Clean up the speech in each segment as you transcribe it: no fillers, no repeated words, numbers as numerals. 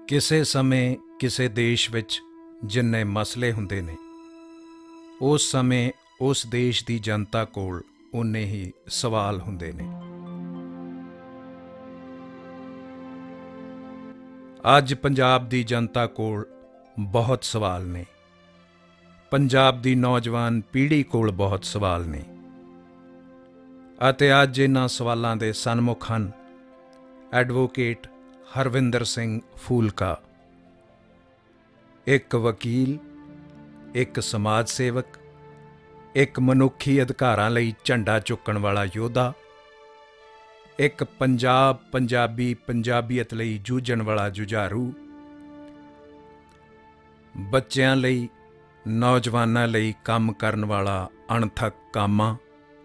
ਕਿਸੇ ਸਮੇਂ ਕਿਸੇ ਦੇਸ਼ ਵਿੱਚ ਜਿੰਨੇ ਮਸਲੇ ਹੁੰਦੇ ਨੇ, ਉਸ ਸਮੇਂ ਉਸ ਦੇਸ਼ ਦੀ ਜਨਤਾ ਕੋਲ ਉਨੇ ਹੀ ਸਵਾਲ ਹੁੰਦੇ ਨੇ। ਅੱਜ ਪੰਜਾਬ ਦੀ ਜਨਤਾ ਕੋਲ ਬਹੁਤ ਸਵਾਲ ਨੇ। ਪੰਜਾਬ ਦੀ ਨੌਜਵਾਨ ਪੀੜ੍ਹੀ ਕੋਲ ਬਹੁਤ ਸਵਾਲ ਨੇ ਅਤੇ ਅੱਜ ਇਹਨਾਂ ਸਵਾਲਾਂ ਦੇ ਸਨਮੁਖ ਹਨ ਐਡਵੋਕੇਟ ਹਰਵਿੰਦਰ ਸਿੰਘ ਫੂਲਕਾ, ਇੱਕ ਵਕੀਲ, ਇੱਕ ਸਮਾਜ ਸੇਵਕ, ਇੱਕ ਮਨੁੱਖੀ ਅਧਿਕਾਰਾਂ ਲਈ ਝੰਡਾ ਚੁੱਕਣ ਵਾਲਾ ਯੋਧਾ, ਇੱਕ ਪੰਜਾਬੀਅਤ ਲਈ ਜੂਝਣ ਵਾਲਾ ਜੁਝਾਰੂ, ਬੱਚਿਆਂ ਲਈ, ਨੌਜਵਾਨਾਂ ਲਈ ਕੰਮ ਕਰਨ ਵਾਲਾ ਅਣਥੱਕ ਕਾਮਾ,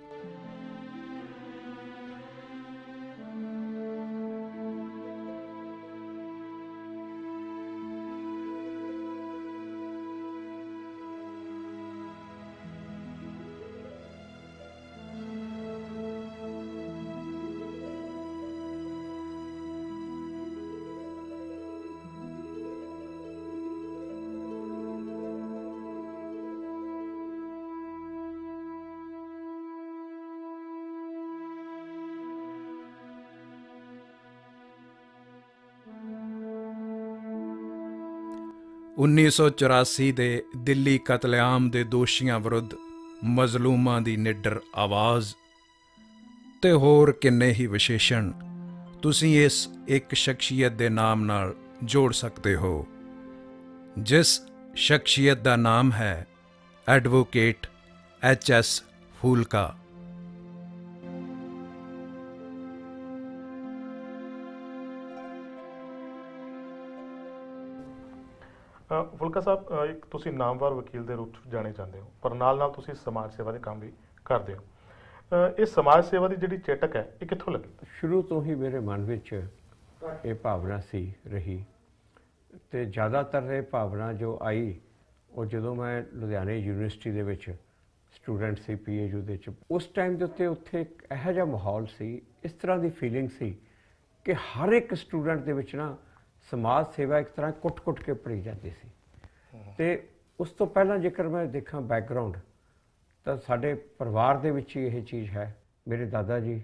1984 ਦੇ ਦਿੱਲੀ ਕਤਲੇਆਮ ਦੇ ਦੋਸ਼ੀਆਂ ਵਿਰੁੱਧ ਮਜ਼ਲੂਮਾਂ ਦੀ ਨਿਡਰ ਆਵਾਜ਼ ਤੇ ਹੋਰ ਕਿੰਨੇ ਹੀ ਵਿਸ਼ੇਸ਼ਣ ਤੁਸੀਂ ਇਸ ਇੱਕ ਸ਼ਖਸੀਅਤ ਦੇ ਨਾਮ ਨਾਲ ਜੋੜ ਸਕਦੇ ਹੋ, ਜਿਸ ਸ਼ਖਸੀਅਤ ਦਾ ਨਾਮ ਹੈ ਐਡਵੋਕੇਟ HS ਫੂਲਕਾ। ਫੁਲਕਾ ਸਾਹਿਬ, ਇੱਕ ਤੁਸੀਂ ਨਾਮਵਰ ਵਕੀਲ ਦੇ ਰੂਪ 'ਚ ਜਾਣੇ ਜਾਂਦੇ ਹੋ, ਪਰ ਨਾਲ ਤੁਸੀਂ ਸਮਾਜ ਸੇਵਾ ਦੇ ਕੰਮ ਵੀ ਕਰਦੇ ਹੋ। ਇਹ ਸਮਾਜ ਸੇਵਾ ਦੀ ਜਿਹੜੀ ਚੇਟਕ ਹੈ, ਇਹ ਕਿੱਥੋਂ ਲੱਗੀ? ਸ਼ੁਰੂ ਤੋਂ ਹੀ ਮੇਰੇ ਮਨ ਵਿੱਚ ਇਹ ਭਾਵਨਾ ਸੀ ਰਹੀ, ਅਤੇ ਜ਼ਿਆਦਾਤਰ ਇਹ ਭਾਵਨਾ ਜੋ ਆਈ ਉਹ ਜਦੋਂ ਮੈਂ ਲੁਧਿਆਣੇ ਯੂਨੀਵਰਸਿਟੀ ਦੇ ਵਿੱਚ ਸਟੂਡੈਂਟ ਸੀ, PAU ਦੇ ਵਿੱਚ। ਉਸ ਟਾਈਮ ਦੇ ਉੱਤੇ ਇੱਕ ਇਹੋ ਜਿਹਾ ਮਾਹੌਲ ਸੀ, ਇਸ ਤਰ੍ਹਾਂ ਦੀ ਫੀਲਿੰਗ ਸੀ ਕਿ ਹਰ ਇੱਕ ਸਟੂਡੈਂਟ ਦੇ ਵਿੱਚ ਨਾ ਸਮਾਜ ਸੇਵਾ ਇੱਕ ਤਰ੍ਹਾਂ ਕੁੱਟ-ਕੁੱਟ ਕੇ ਭਰੀ ਜਾਂਦੀ ਸੀ। ਅਤੇ ਉਸ ਤੋਂ ਪਹਿਲਾਂ ਜੇਕਰ ਮੈਂ ਦੇਖਾਂ ਬੈਕਗਰਾਊਂਡ, ਤਾਂ ਸਾਡੇ ਪਰਿਵਾਰ ਦੇ ਵਿੱਚ ਹੀ ਇਹ ਚੀਜ਼ ਹੈ। ਮੇਰੇ ਦਾਦਾ ਜੀ,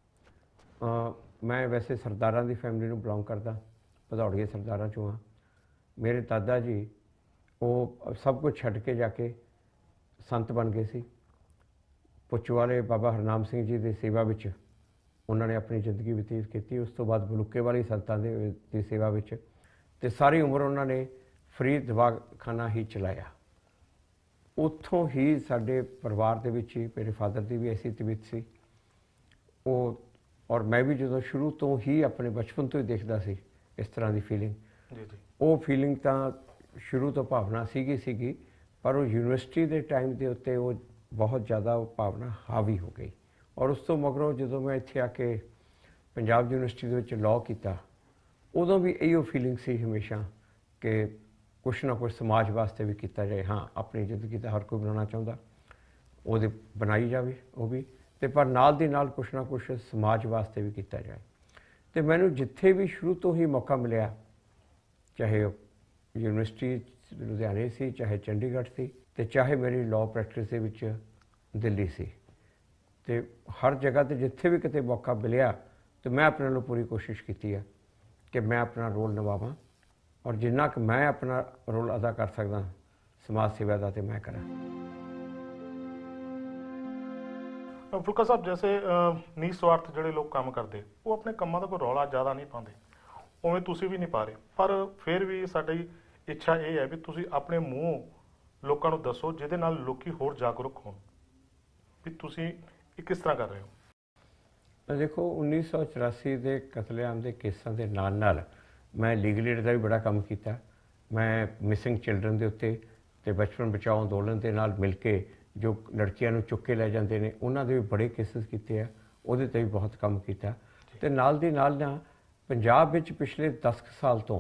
ਮੈਂ ਵੈਸੇ ਸਰਦਾਰਾਂ ਦੀ ਫੈਮਿਲੀ ਨੂੰ ਬਿਲੋਂਗ ਕਰਦਾ, ਭਦੌੜੀਏ ਸਰਦਾਰਾਂ 'ਚੋਂ ਹਾਂ। ਮੇਰੇ ਦਾਦਾ ਜੀ ਉਹ ਸਭ ਕੁਝ ਛੱਡ ਕੇ ਜਾ ਕੇ ਸੰਤ ਬਣ ਗਏ ਸੀ। ਪੁੱਛ ਵਾਲੇ ਬਾਬਾ ਹਰਨਾਮ ਸਿੰਘ ਜੀ ਦੀ ਸੇਵਾ ਵਿੱਚ ਉਹਨਾਂ ਨੇ ਆਪਣੀ ਜ਼ਿੰਦਗੀ ਬਤੀਤ ਕੀਤੀ। ਉਸ ਤੋਂ ਬਾਅਦ ਬਲੂਕੇ ਵਾਲੀ ਸੰਤਾਂ ਦੀ ਸੇਵਾ ਵਿੱਚ, ਅਤੇ ਸਾਰੀ ਉਮਰ ਉਹਨਾਂ ਨੇ ਫਰੀ ਦਵਾਖਾਨਾ ਹੀ ਚਲਾਇਆ। ਉੱਥੋਂ ਹੀ ਸਾਡੇ ਪਰਿਵਾਰ ਦੇ ਵਿੱਚ ਹੀ ਮੇਰੇ ਫਾਦਰ ਦੀ ਵੀ ਐਸੀ ਤਬੀਅਤ ਸੀ ਉਹ, ਔਰ ਮੈਂ ਵੀ ਜਦੋਂ ਸ਼ੁਰੂ ਤੋਂ ਹੀ ਆਪਣੇ ਬਚਪਨ ਤੋਂ ਹੀ ਦੇਖਦਾ ਸੀ ਇਸ ਤਰ੍ਹਾਂ ਦੀ ਫੀਲਿੰਗ। ਉਹ ਫੀਲਿੰਗ ਤਾਂ ਸ਼ੁਰੂ ਤੋਂ ਭਾਵਨਾ ਸੀਗੀ, ਪਰ ਉਹ ਯੂਨੀਵਰਸਿਟੀ ਦੇ ਟਾਈਮ ਦੇ ਉੱਤੇ ਉਹ ਬਹੁਤ ਜ਼ਿਆਦਾ ਉਹ ਭਾਵਨਾ ਹਾਵੀ ਹੋ ਗਈ। ਔਰ ਉਸ ਤੋਂ ਮਗਰੋਂ ਜਦੋਂ ਮੈਂ ਇੱਥੇ ਆ ਕੇ ਪੰਜਾਬ ਯੂਨੀਵਰਸਿਟੀ ਦੇ ਵਿੱਚ ਲਾਅ ਕੀਤਾ, ਉਦੋਂ ਵੀ ਇਹੋ ਫੀਲਿੰਗ ਸੀ ਹਮੇਸ਼ਾ ਕਿ ਕੁਛ ਨਾ ਕੁਛ ਸਮਾਜ ਵਾਸਤੇ ਵੀ ਕੀਤਾ ਜਾਏ। ਹਾਂ, ਆਪਣੀ ਜ਼ਿੰਦਗੀ ਤਾਂ ਹਰ ਕੋਈ ਬਣਾਉਣਾ ਚਾਹੁੰਦਾ, ਉਹਦੇ ਬਣਾਈ ਜਾਵੇ ਉਹ ਵੀ, ਅਤੇ ਪਰ ਨਾਲ ਦੀ ਨਾਲ ਕੁਛ ਨਾ ਕੁਛ ਸਮਾਜ ਵਾਸਤੇ ਵੀ ਕੀਤਾ ਜਾਏ। ਅਤੇ ਮੈਨੂੰ ਜਿੱਥੇ ਵੀ ਸ਼ੁਰੂ ਤੋਂ ਹੀ ਮੌਕਾ ਮਿਲਿਆ, ਚਾਹੇ ਉਹ ਯੂਨੀਵਰਸਿਟੀ ਲੁਧਿਆਣੇ ਸੀ, ਚਾਹੇ ਚੰਡੀਗੜ੍ਹ ਸੀ, ਅਤੇ ਚਾਹੇ ਮੇਰੀ ਲਾਅ ਪ੍ਰੈਕਟਿਸ ਦੇ ਵਿੱਚ ਦਿੱਲੀ ਸੀ, ਅਤੇ ਹਰ ਜਗ੍ਹਾ 'ਤੇ ਜਿੱਥੇ ਵੀ ਕਿਤੇ ਮੌਕਾ ਮਿਲਿਆ ਤਾਂ ਮੈਂ ਆਪਣੇ ਵੱਲੋਂ ਪੂਰੀ ਕੋਸ਼ਿਸ਼ ਕੀਤੀ ਹੈ ਕਿ ਮੈਂ ਆਪਣਾ ਰੋਲ ਨਿਭਾਵਾਂ, ਔਰ ਜਿੰਨਾ ਕੁ ਮੈਂ ਆਪਣਾ ਰੋਲ ਅਦਾ ਕਰ ਸਕਦਾ ਸਮਾਜ ਸੇਵਾ ਦਾ, ਤੇ ਮੈਂ ਕਰਾਂ। ਫੁਲਕਾ ਸਾਹਿਬ, ਜੈਸੇ ਨਿਸਵਾਰਥ ਜਿਹੜੇ ਲੋਕ ਕੰਮ ਕਰਦੇ, ਉਹ ਆਪਣੇ ਕੰਮਾਂ ਦਾ ਕੋਈ ਰੌਲਾ ਜ਼ਿਆਦਾ ਨਹੀਂ ਪਾਉਂਦੇ, ਉਵੇਂ ਤੁਸੀਂ ਵੀ ਨਹੀਂ ਪਾ ਰਹੇ, ਪਰ ਫਿਰ ਵੀ ਸਾਡੀ ਇੱਛਾ ਇਹ ਹੈ ਵੀ ਤੁਸੀਂ ਆਪਣੇ ਮੂੰਹ ਲੋਕਾਂ ਨੂੰ ਦੱਸੋ, ਜਿਹਦੇ ਨਾਲ ਲੋਕੀ ਹੋਰ ਜਾਗਰੂਕ ਹੋਣ ਵੀ ਤੁਸੀਂ ਇਹ ਕਿਸ ਤਰ੍ਹਾਂ ਕਰ ਰਹੇ ਹੋ। ਦੇਖੋ, 1984 ਦੇ ਕਤਲੇਆਮ ਦੇ ਕੇਸਾਂ ਦੇ ਨਾਲ ਮੈਂ ਲੀਗਲ ਏਡ ਦਾ ਵੀ ਬੜਾ ਕੰਮ ਕੀਤਾ। ਮੈਂ ਮਿਸਿੰਗ ਚਿਲਡਰਨ ਦੇ ਉੱਤੇ ਅਤੇ ਬਚਪਨ ਬਚਾਓ ਅੰਦੋਲਨ ਦੇ ਨਾਲ ਮਿਲ ਕੇ ਜੋ ਲੜਕੀਆਂ ਨੂੰ ਚੁੱਕ ਕੇ ਲੈ ਜਾਂਦੇ ਨੇ, ਉਹਨਾਂ ਦੇ ਵੀ ਬੜੇ ਕੇਸਿਸ ਕੀਤੇ ਆ, ਉਹਦੇ 'ਤੇ ਵੀ ਬਹੁਤ ਕੰਮ ਕੀਤਾ। ਅਤੇ ਨਾਲ ਦੀ ਨਾਲ ਨਾ ਪੰਜਾਬ ਵਿੱਚ ਪਿਛਲੇ 10 ਸਾਲ ਤੋਂ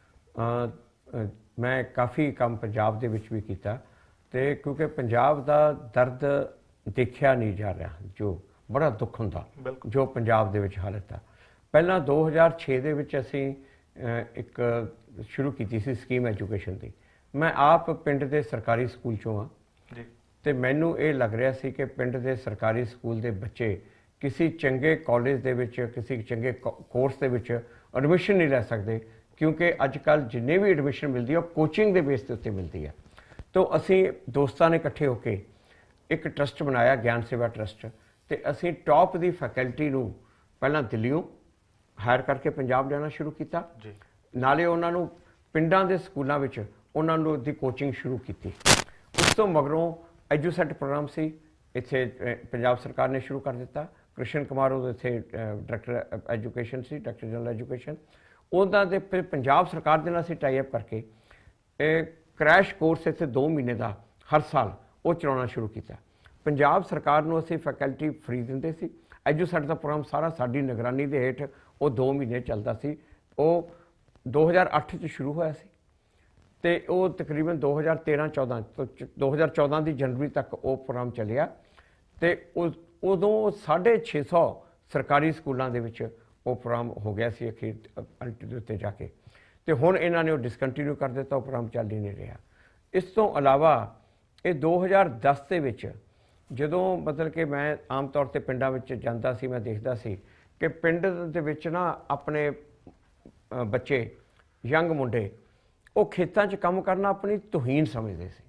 ਮੈਂ ਕਾਫੀ ਕੰਮ ਪੰਜਾਬ ਦੇ ਵਿੱਚ ਵੀ ਕੀਤਾ, ਅਤੇ ਕਿਉਂਕਿ ਪੰਜਾਬ ਦਾ ਦਰਦ ਦੇਖਿਆ ਨਹੀਂ ਜਾ ਰਿਹਾ, ਜੋ ਬੜਾ ਦੁੱਖ ਹੁੰਦਾ ਜੋ ਪੰਜਾਬ ਦੇ ਵਿੱਚ ਹਾਲਤ ਆ। ਪਹਿਲਾਂ 2006 ਦੇ ਵਿੱਚ ਅਸੀਂ एक शुरू की सी स्कीम एजुकेशन की। मैं आप पिंड के सरकारी स्कूल चों हाँ, तो मैनू ये लग रहा सी कि पिंड के सरकारी स्कूल के बच्चे किसी चंगे कॉलेज दे विच, किसी चंगे कोर्स दे विच एडमिशन नहीं लै सकते, क्योंकि अजकल जिन्ने भी एडमिशन मिलती है कोचिंग के बेस के उत्ते मिलती है। तो असी दोस्तां ने इकट्ठे होकर एक ट्रस्ट बनाया, ज्ञान सेवा ट्रस्ट, तो असी टॉप की फैकल्टी नूं पहलां दिल्लीओं हायर करके पंजाब लियाना शुरू किया, नाले उन्होंने पिंडां दे स्कूलों विच उन्होंने दी कोचिंग शुरू की। उस तो मगरों एजुसेट प्रोग्राम सी इत्थे पंजाब सरकार ने शुरू कर दिता। कृष्ण कुमार उदे इत्थे डायरैक्टर एजुकेशन सी, डायरैक्टर जनरल एजुकेशन, उन्होंने दे फिर पंजाब सरकार दे नाल असीं टाई अप करके क्रैश कोर्स इत्थे 2 महीने का हर साल वो चलाना शुरू किया। पंजाब सरकार नूं असीं फैकल्टी फ्री दिंदे सी। एजुसेट का प्रोग्राम सारा साडी निगरानी दे हेठ वो 2 महीने चलता सी। वो 2008 च शुरू होया सी ते वो तकरीबन 2013-14 तो 2014 की जनवरी तक वो प्रोग्राम चलिया। तो उदों 650 सरकारी स्कूलों के विच वो प्रोग्राम हो गया सी अखीर अंत दे उत्ते जाके। तो हुण इन्हां ने वो डिसकंटीन्यू कर दिता, वो प्रोग्राम चल ही नहीं रहा। इस तो अलावा ये 2010 के विच जदों मतलब कि मैं आम तौर पर पिंडां विच जांदा सी, मैं देखदा सी कि पिंड दे विच ना अपने बच्चे यंग मुंडे वो खेतों च काम करना अपनी तुहीन समझते सी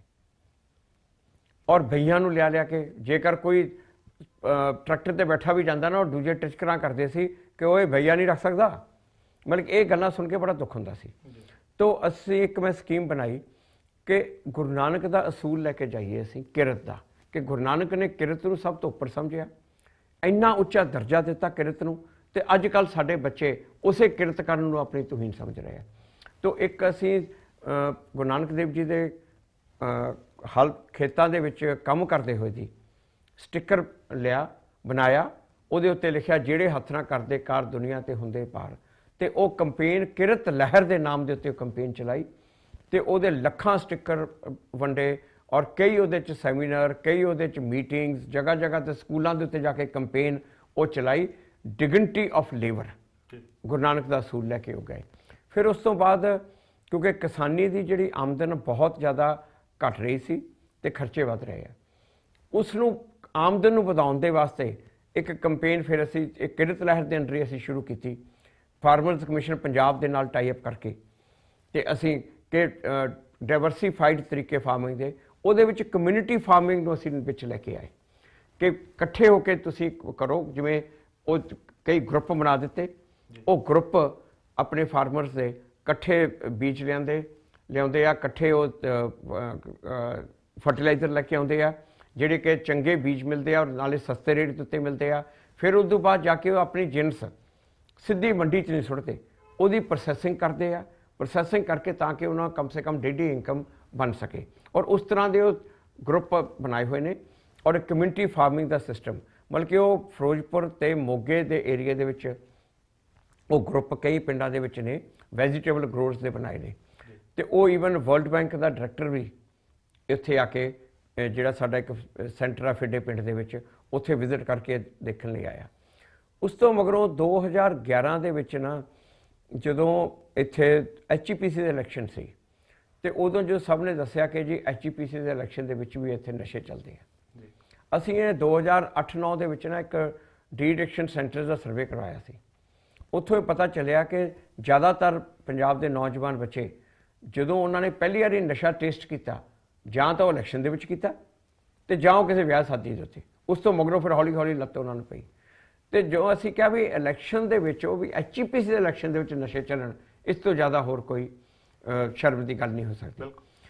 और बईयां नूं लिया लिया के जेकर कोई ट्रैक्टर ते बैठा भी जाता ना और दूजे टिचकरां करते सी कि वो भैया नहीं रख सकता। मतलब ये गल्लां सुन के बड़ा दुख हुंदा सी। तो असी एक मैं स्कीम बनाई कि गुरु नानक का असूल लैके जाइए असी किरत का, कि गुरु नानक ने किरत नूं सब तो उपर समझिया, इन्ना उच्चा दर्जा दिता किरत नूं, ते अजकल साडे बच्चे उसे किरत करन नूं अपनी तुहीन समझ रहे हैं। तो एक असी गुरु नानक देव जी के हल खेतों के विच काम करते हुए जी स्टिकर लिया बनाया, उहदे उत्ते लिखिया जिहड़े हत्थ नाल करदे कार दुनिया ते हुंदे पार। ते वो कंपेन किरत लहर के नाम के उत्ते कंपेन चलाई, तो उहदे लखां स्टिकर वंडे और कई उहदे च सैमीनार, कई उहदे च मीटिंग्स, जगह जगह ते स्कूलों के उत्ते जाके कंपेन वो चलाई, dignity of labour Guru Nanak का असूल लैके हो गए। फिर उस तो बाद क्योंकि किसानी की जिहड़ी आमदन बहुत ज़्यादा घट रही सी ते खर्चे वध रहे हैं, उसनूं आमदन नूं वधाउण दे वास्ते एक कंपेन फिर असी एक किरत लहर के अंडर असी शुरू की, फार्मर्स कमीशन पंजाब के नाल टाई अप करके, ते असी कि डाइवर्सीफाइड तरीके फार्मिंग के उहदे विच कम्यूनिटी फार्मिंग नूं असी विच लैके आए कि इकट्ठे होकर तुसी करो। जिवें वो कई ग्रुप बना दिते, वो ग्रुप अपने फार्मर्स के इकट्ठे बीज लियाउंदे आ, इकट्ठे वो फर्टिलाइजर लैके आउंदे आ जिहड़े कि चंगे बीज मिलते हैं और नाले सस्ते रेट उत्ते मिलते हैं। फिर उस तो बाद जाके वो अपनी जिनस सीधी मंडी च नहीं सुटते, उसकी प्रोसैसिंग करते हैं, प्रोसैसिंग करके ताकि उन्होंने कम से कम डेली इनकम बन सके। और उस तरह के वो ग्रुप बनाए हुए हैं और एक कम्यूनिटी फार्मिंग का सिस्टम, मतलब कि वो फिरोजपुर ते मोगे के एरिए दे विच वो ग्रुप कई पिंडां दे विच ने वैजीटेबल ग्रोअर्स दे बनाए ने। तो वो ईवन वर्ल्ड बैंक का डायरैक्टर भी इत्थे आके जिहड़ा साडा एक सेंटर आ फिडे पिंड दे विच उत्थे विजिट करके देखण लई आया। उस तो मगरों 2011 दे विच ना जदों इत्थे HPC दे इलैक्शन सी ते उदों जो सब ने दस्सिया कि जी HPC दे इलैक्शन दे विच भी इत्थे नशे चलदे हैं। असीं 2008-9 दे विच ना एक डी एडिक्शन सेंटर का सर्वे करवाया सी। उत्थों पता चलिया कि ज़्यादातर पंजाब के नौजवान बच्चे जदों उन्होंने पहली बारी नशा टेस्ट किया जां तो इलैक्शन दे विच कीता ते जां वो किसी ब्याह शादी दे उत्ते, उस तो मगरों फिर हौली हौली लत्त उन्होंने पई। तो जो असी कहा भी इलैक्शन दे विच वो भी HPC के इलैक्शन दे विच नशे चलन, इस तो ज़्यादा होर कोई शर्म की गल नहीं हो सकती।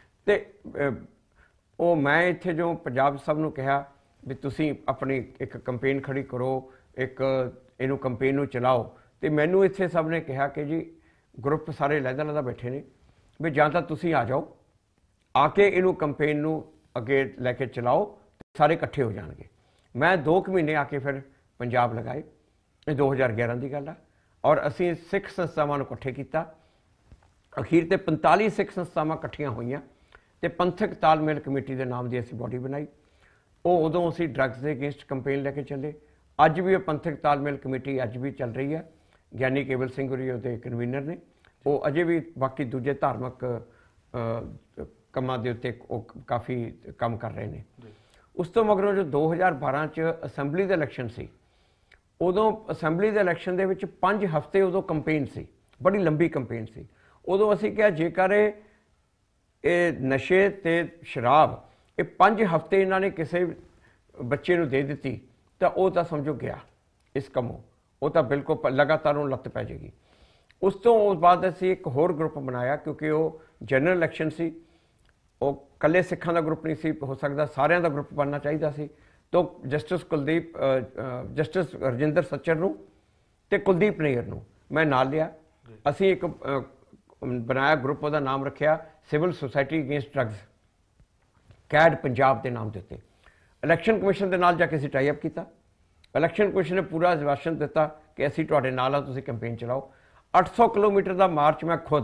तो वो मैं इत्थे जो पंजाब सब नूं कहा भी तुसीं अपनी एक कंपेन खड़ी करो, एक इनू कंपेन नूं चलाओ। तो मैनू इत्थे सब ने कहा कि जी ग्रुप सारे लहदा लहदा बैठे ने भी जां तां तुसीं आ जाओ, आके इनू कंपेन नूं अगे लैके चलाओ, सारे इकट्ठे हो जाएंगे। मैं 2 महीने आके फिर पंजाब लगाए, 2011 की गल है, और असी सिख संस्थावां नूं इकट्ठे किया। अखीर ते 45 सिख संस्थावां इकट्ठियां होईयां ते पंथक तालमेल कमेटी के नाम की असी बॉडी बनाई। वो उदों असी ड्रग्स के अगेंस्ट कंपेन लैके चले। अज भी पंथक तालमेल कमेटी अज भी चल रही है, ज्ञानी केवल सिंह होरी उहदे कन्वीनर ने, वो अजे भी बाकी दूजे धार्मिक ਕੰਮਾਂ ਦੇ ਉੱਤੇ ਉਹ ਕਾਫੀ ਕੰਮ ਕਰ ਰਹੇ ਨੇ। ਉਸ ਤੋਂ ਮਗਰੋਂ ਜੋ 2012 ਚ ਅਸੈਂਬਲੀ ਦਾ ਇਲੈਕਸ਼ਨ ਸੀ, ਉਦੋਂ ਅਸੈਂਬਲੀ ਦੇ ਇਲੈਕਸ਼ਨ ਦੇ ਵਿੱਚ 5 ਹਫ਼ਤੇ ਉਦੋਂ ਕੰਪੇਨ ਸੀ, ਬੜੀ ਲੰਬੀ ਕੰਪੇਨ ਸੀ। ਉਦੋਂ ਅਸੀਂ ਕਿਹਾ ਜੇਕਰ ਇਹ ਨਸ਼ੇ ਤੇ ਸ਼ਰਾਬ ਇਹ 5 ਹਫ਼ਤੇ ਇਹਨਾਂ ਨੇ ਕਿਸੇ ਬੱਚੇ ਨੂੰ ਦੇ ਦਿੱਤੀ ਤਾਂ ਉਹ ਤਾਂ ਸਮਝੋ ਗਿਆ ਇਸ ਕੰਮੋਂ, ਉਹ ਤਾਂ ਬਿਲਕੁਲ ਲਗਾਤਾਰ ਉਹਨੂੰ ਲੱਤ ਪੈ ਜਾਏਗੀ। ਉਸ ਤੋਂ ਬਾਅਦ ਅਸੀਂ ਇੱਕ ਹੋਰ ਗਰੁੱਪ ਬਣਾਇਆ, ਕਿਉਂਕਿ ਉਹ ਜਨਰਲ ਇਲੈਕਸ਼ਨ ਸੀ, ਉਹ ਇਕੱਲੇ ਸਿੱਖਾਂ ਦਾ ਗਰੁੱਪ ਨਹੀਂ ਸੀ ਹੋ ਸਕਦਾ, ਸਾਰਿਆਂ ਦਾ ਗਰੁੱਪ ਬਣਨਾ ਚਾਹੀਦਾ ਸੀ। ਤਾਂ ਜਸਟਿਸ ਰਜਿੰਦਰ ਸੱਚਰ ਨੂੰ ਤੇ ਕੁਲਦੀਪ ਨਈਅਰ ਨੂੰ ਮੈਂ ਨਾਲ ਲਿਆ। ਅਸੀਂ ਇੱਕ ਬਣਾਇਆ ਗਰੁੱਪ, ਉਹਦਾ ਨਾਮ ਰੱਖਿਆ civil society against drugs, CAD Punjab ਦੇ ਨਾਮ ਦੇ ਉੱਤੇ। ਇਲੈਕਸ਼ਨ ਕਮਿਸ਼ਨ ਦੇ ਨਾਲ ਜਾ ਕੇ ਅਸੀਂ ਟਾਈ ਅਪ ਕੀਤਾ। ਇਲੈਕਸ਼ਨ ਕਮਿਸ਼ਨ ਨੇ ਪੂਰਾ ਆਸ਼ਵਾਸਨ ਦਿੱਤਾ ਕਿ ਅਸੀਂ ਤੁਹਾਡੇ ਨਾਲ ਆ, ਤੁਸੀਂ ਕੈਂਪੇਨ ਚਲਾਓ। 800 ਕਿਲੋਮੀਟਰ ਦਾ ਮਾਰਚ ਮੈਂ ਖੁਦ